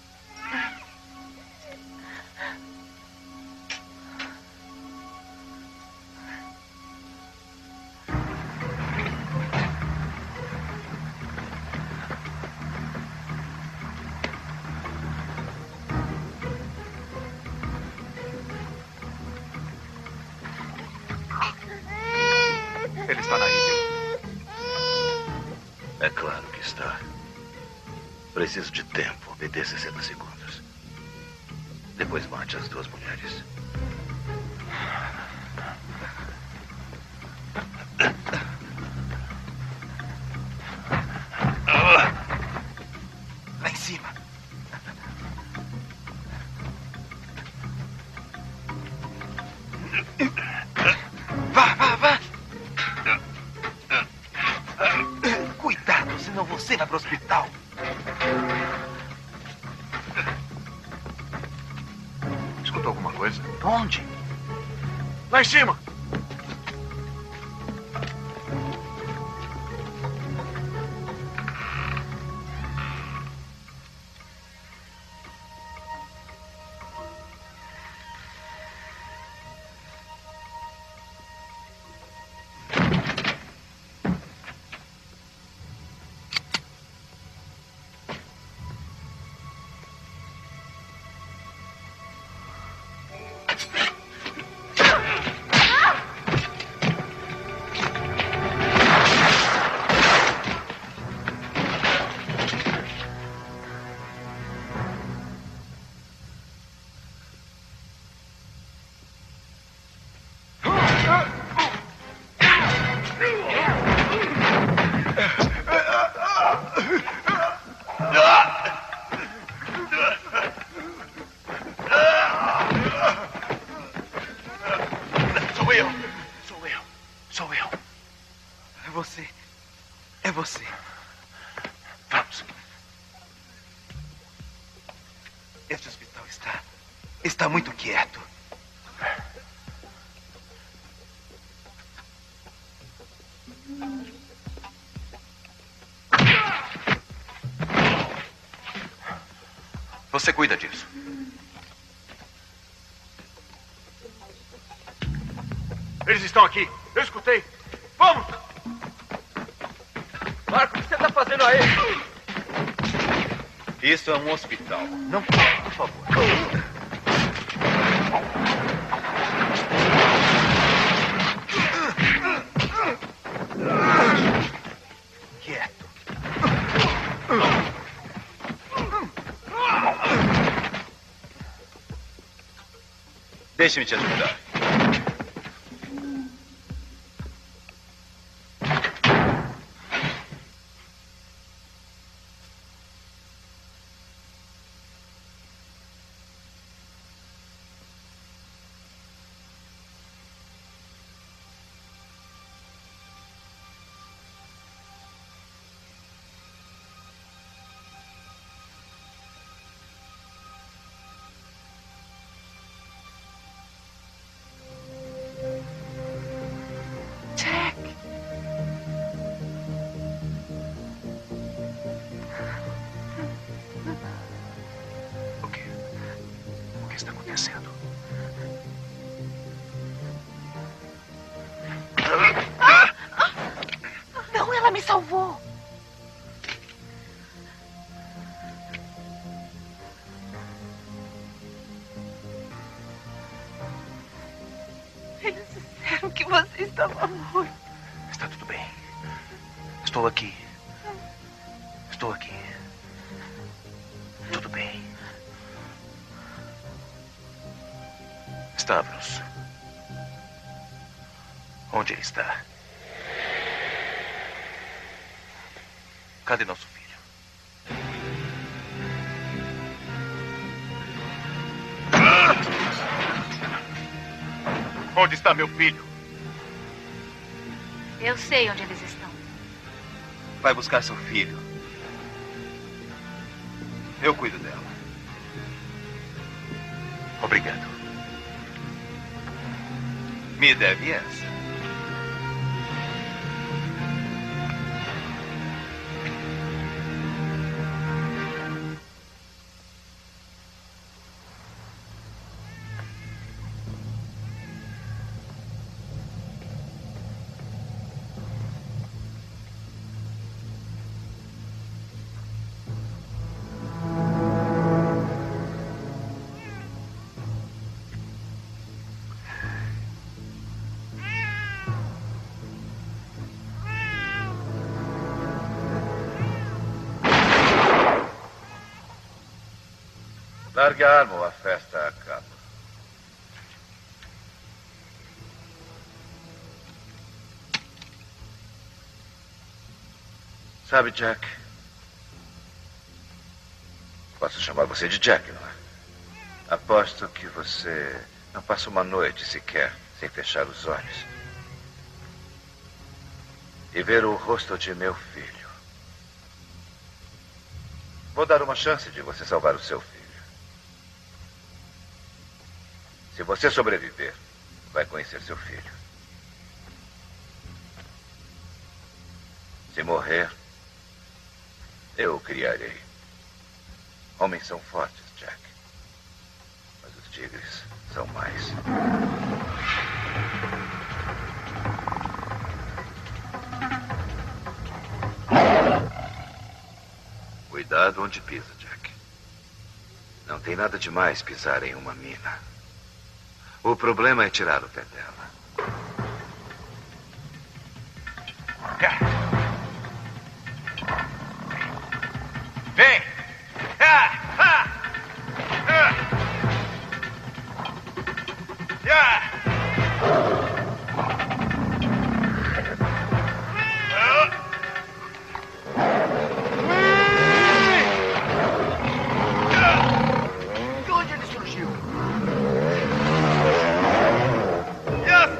Ele está na ilha. É claro que está. Preciso de tempo. Me dê sessenta segundos. Depois mate as duas mulheres. Lá em cima. Vá, vá, vá. Cuidado, senão você vai para o hospital. Escutou alguma coisa? Onde? Lá em cima. É você. Vamos. Este hospital está... está muito quieto. Você cuida disso. Eles estão aqui. Eu escutei. Vamos! Marco, o que você está fazendo aí? Isso é um hospital. Não pode, por favor. Quieto. Deixe-me te ajudar. Não, ela me salvou. Eles disseram que você estava morto. Está tudo bem. Estou aqui. Estou aqui. Tudo bem. Stavros. Onde ele está? Cadê nosso filho? Onde está meu filho? Eu sei onde eles estão. Vai buscar seu filho. Eu cuido dela. Obrigado. Me deve essa. Largue a arma ou a festa acaba. Sabe, Jack? Posso chamar você de Jack, não é? Aposto que você não passa uma noite sequer sem fechar os olhos e ver o rosto de meu filho. Vou dar uma chance de você salvar o seu filho. Se você sobreviver, vai conhecer seu filho. Se morrer, eu o criarei. Homens são fortes, Jack. Mas os tigres são mais. Cuidado onde pisa, Jack. Não tem nada demais pisar em uma mina. O problema é tirar o pé dela. Vem! Ah! Ah! Ah! Ah! De onde ele surgiu? Yes!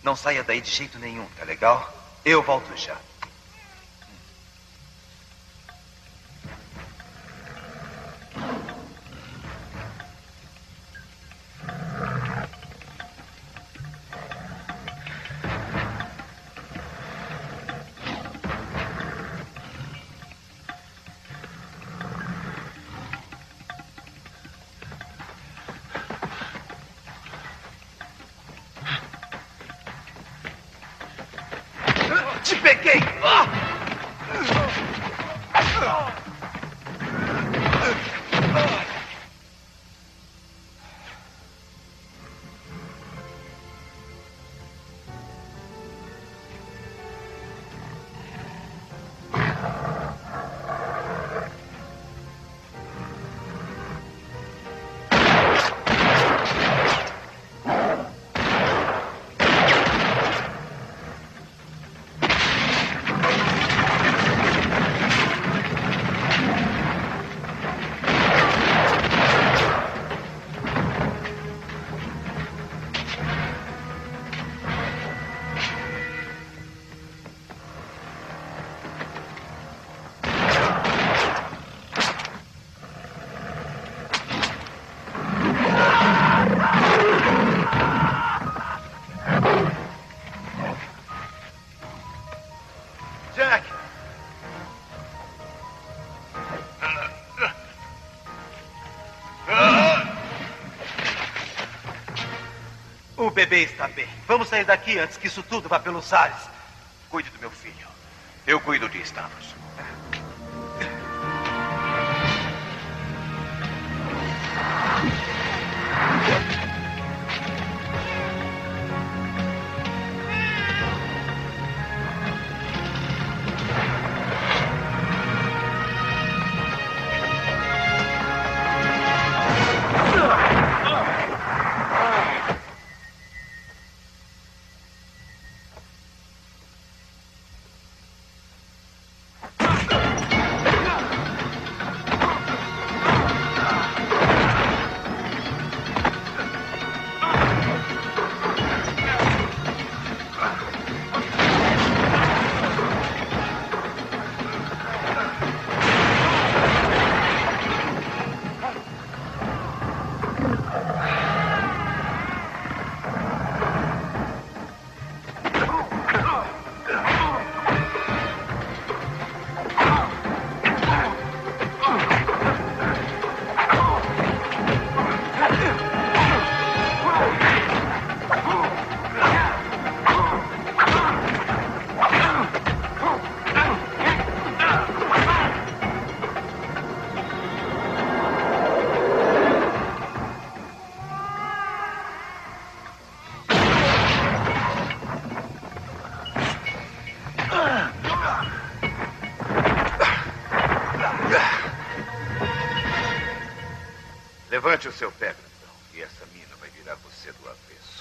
Não saia daí de jeito nenhum, tá legal? Eu volto já. Te peguei! Ah! Jack! O bebê está bem. Vamos sair daqui antes que isso tudo vá pelos ares. Cuide do meu filho. Eu cuido de Stavros. Levante o seu pé, grandão, e essa mina vai virar você do avesso.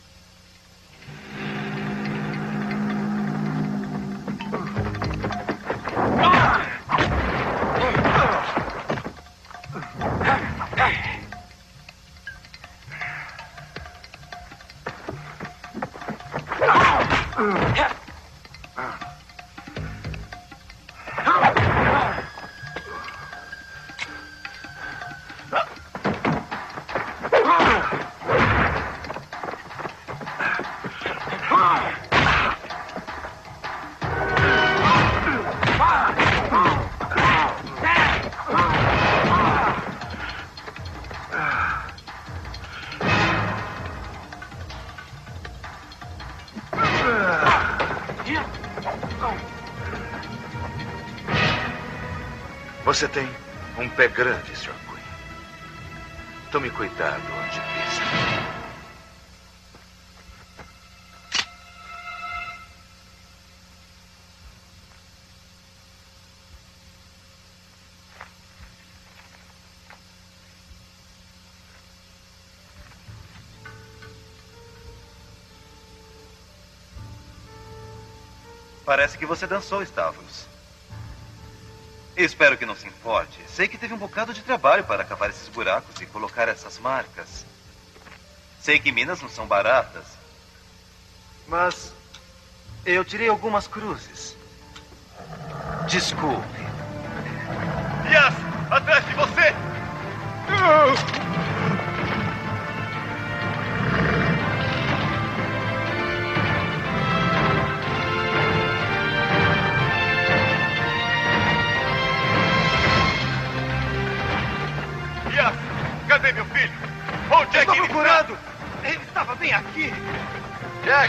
Você tem um pé grande, senhor Quinn. Tome cuidado onde pisa. Parece que você dançou, Stavros. Espero que não se importe. Sei que teve um bocado de trabalho para cavar esses buracos e colocar essas marcas. Sei que minas não são baratas. Mas eu tirei algumas cruzes. Desculpe. Yas, atrás de você! Yas, cadê meu filho? Onde é que ele está? procurando! Ele estava bem aqui! Jack!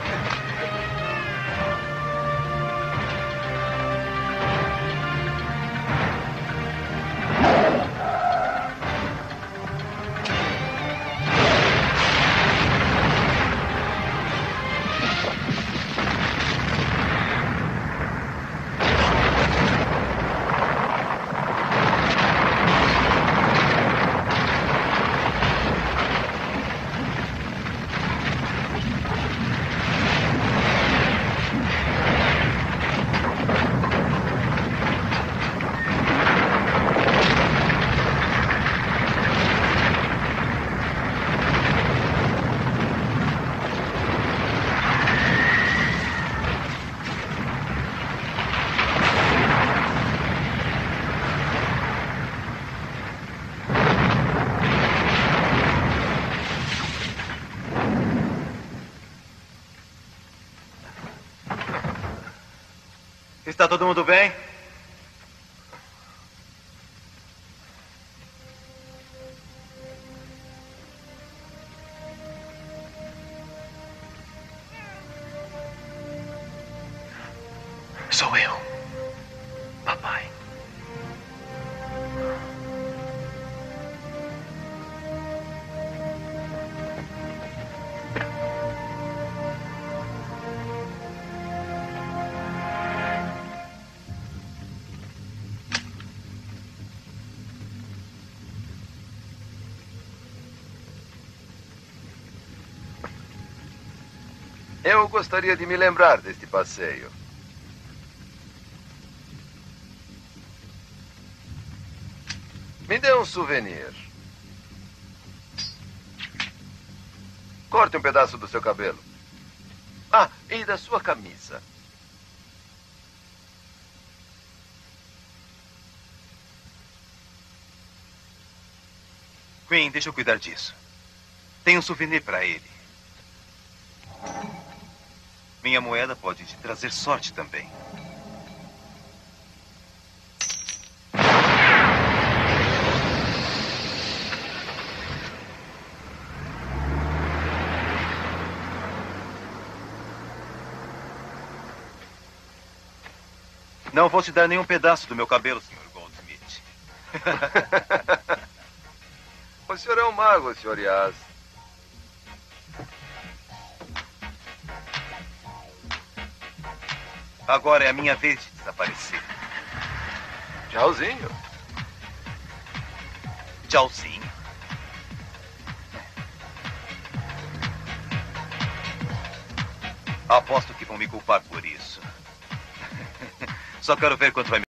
Está todo mundo bem? Sou eu, papai. Eu gostaria de me lembrar deste passeio. Me dê um souvenir. Corte um pedaço do seu cabelo. Ah, e da sua camisa. Queen, deixa eu cuidar disso. Tem um souvenir para ele. Minha moeda pode te trazer sorte também. Não vou te dar nenhum pedaço do meu cabelo, senhor Goldsmith. O senhor é um mago, senhor Yas. Agora é a minha vez de desaparecer. Tchauzinho. Tchauzinho. Aposto que vão me culpar por isso. Só quero ver quanto vai me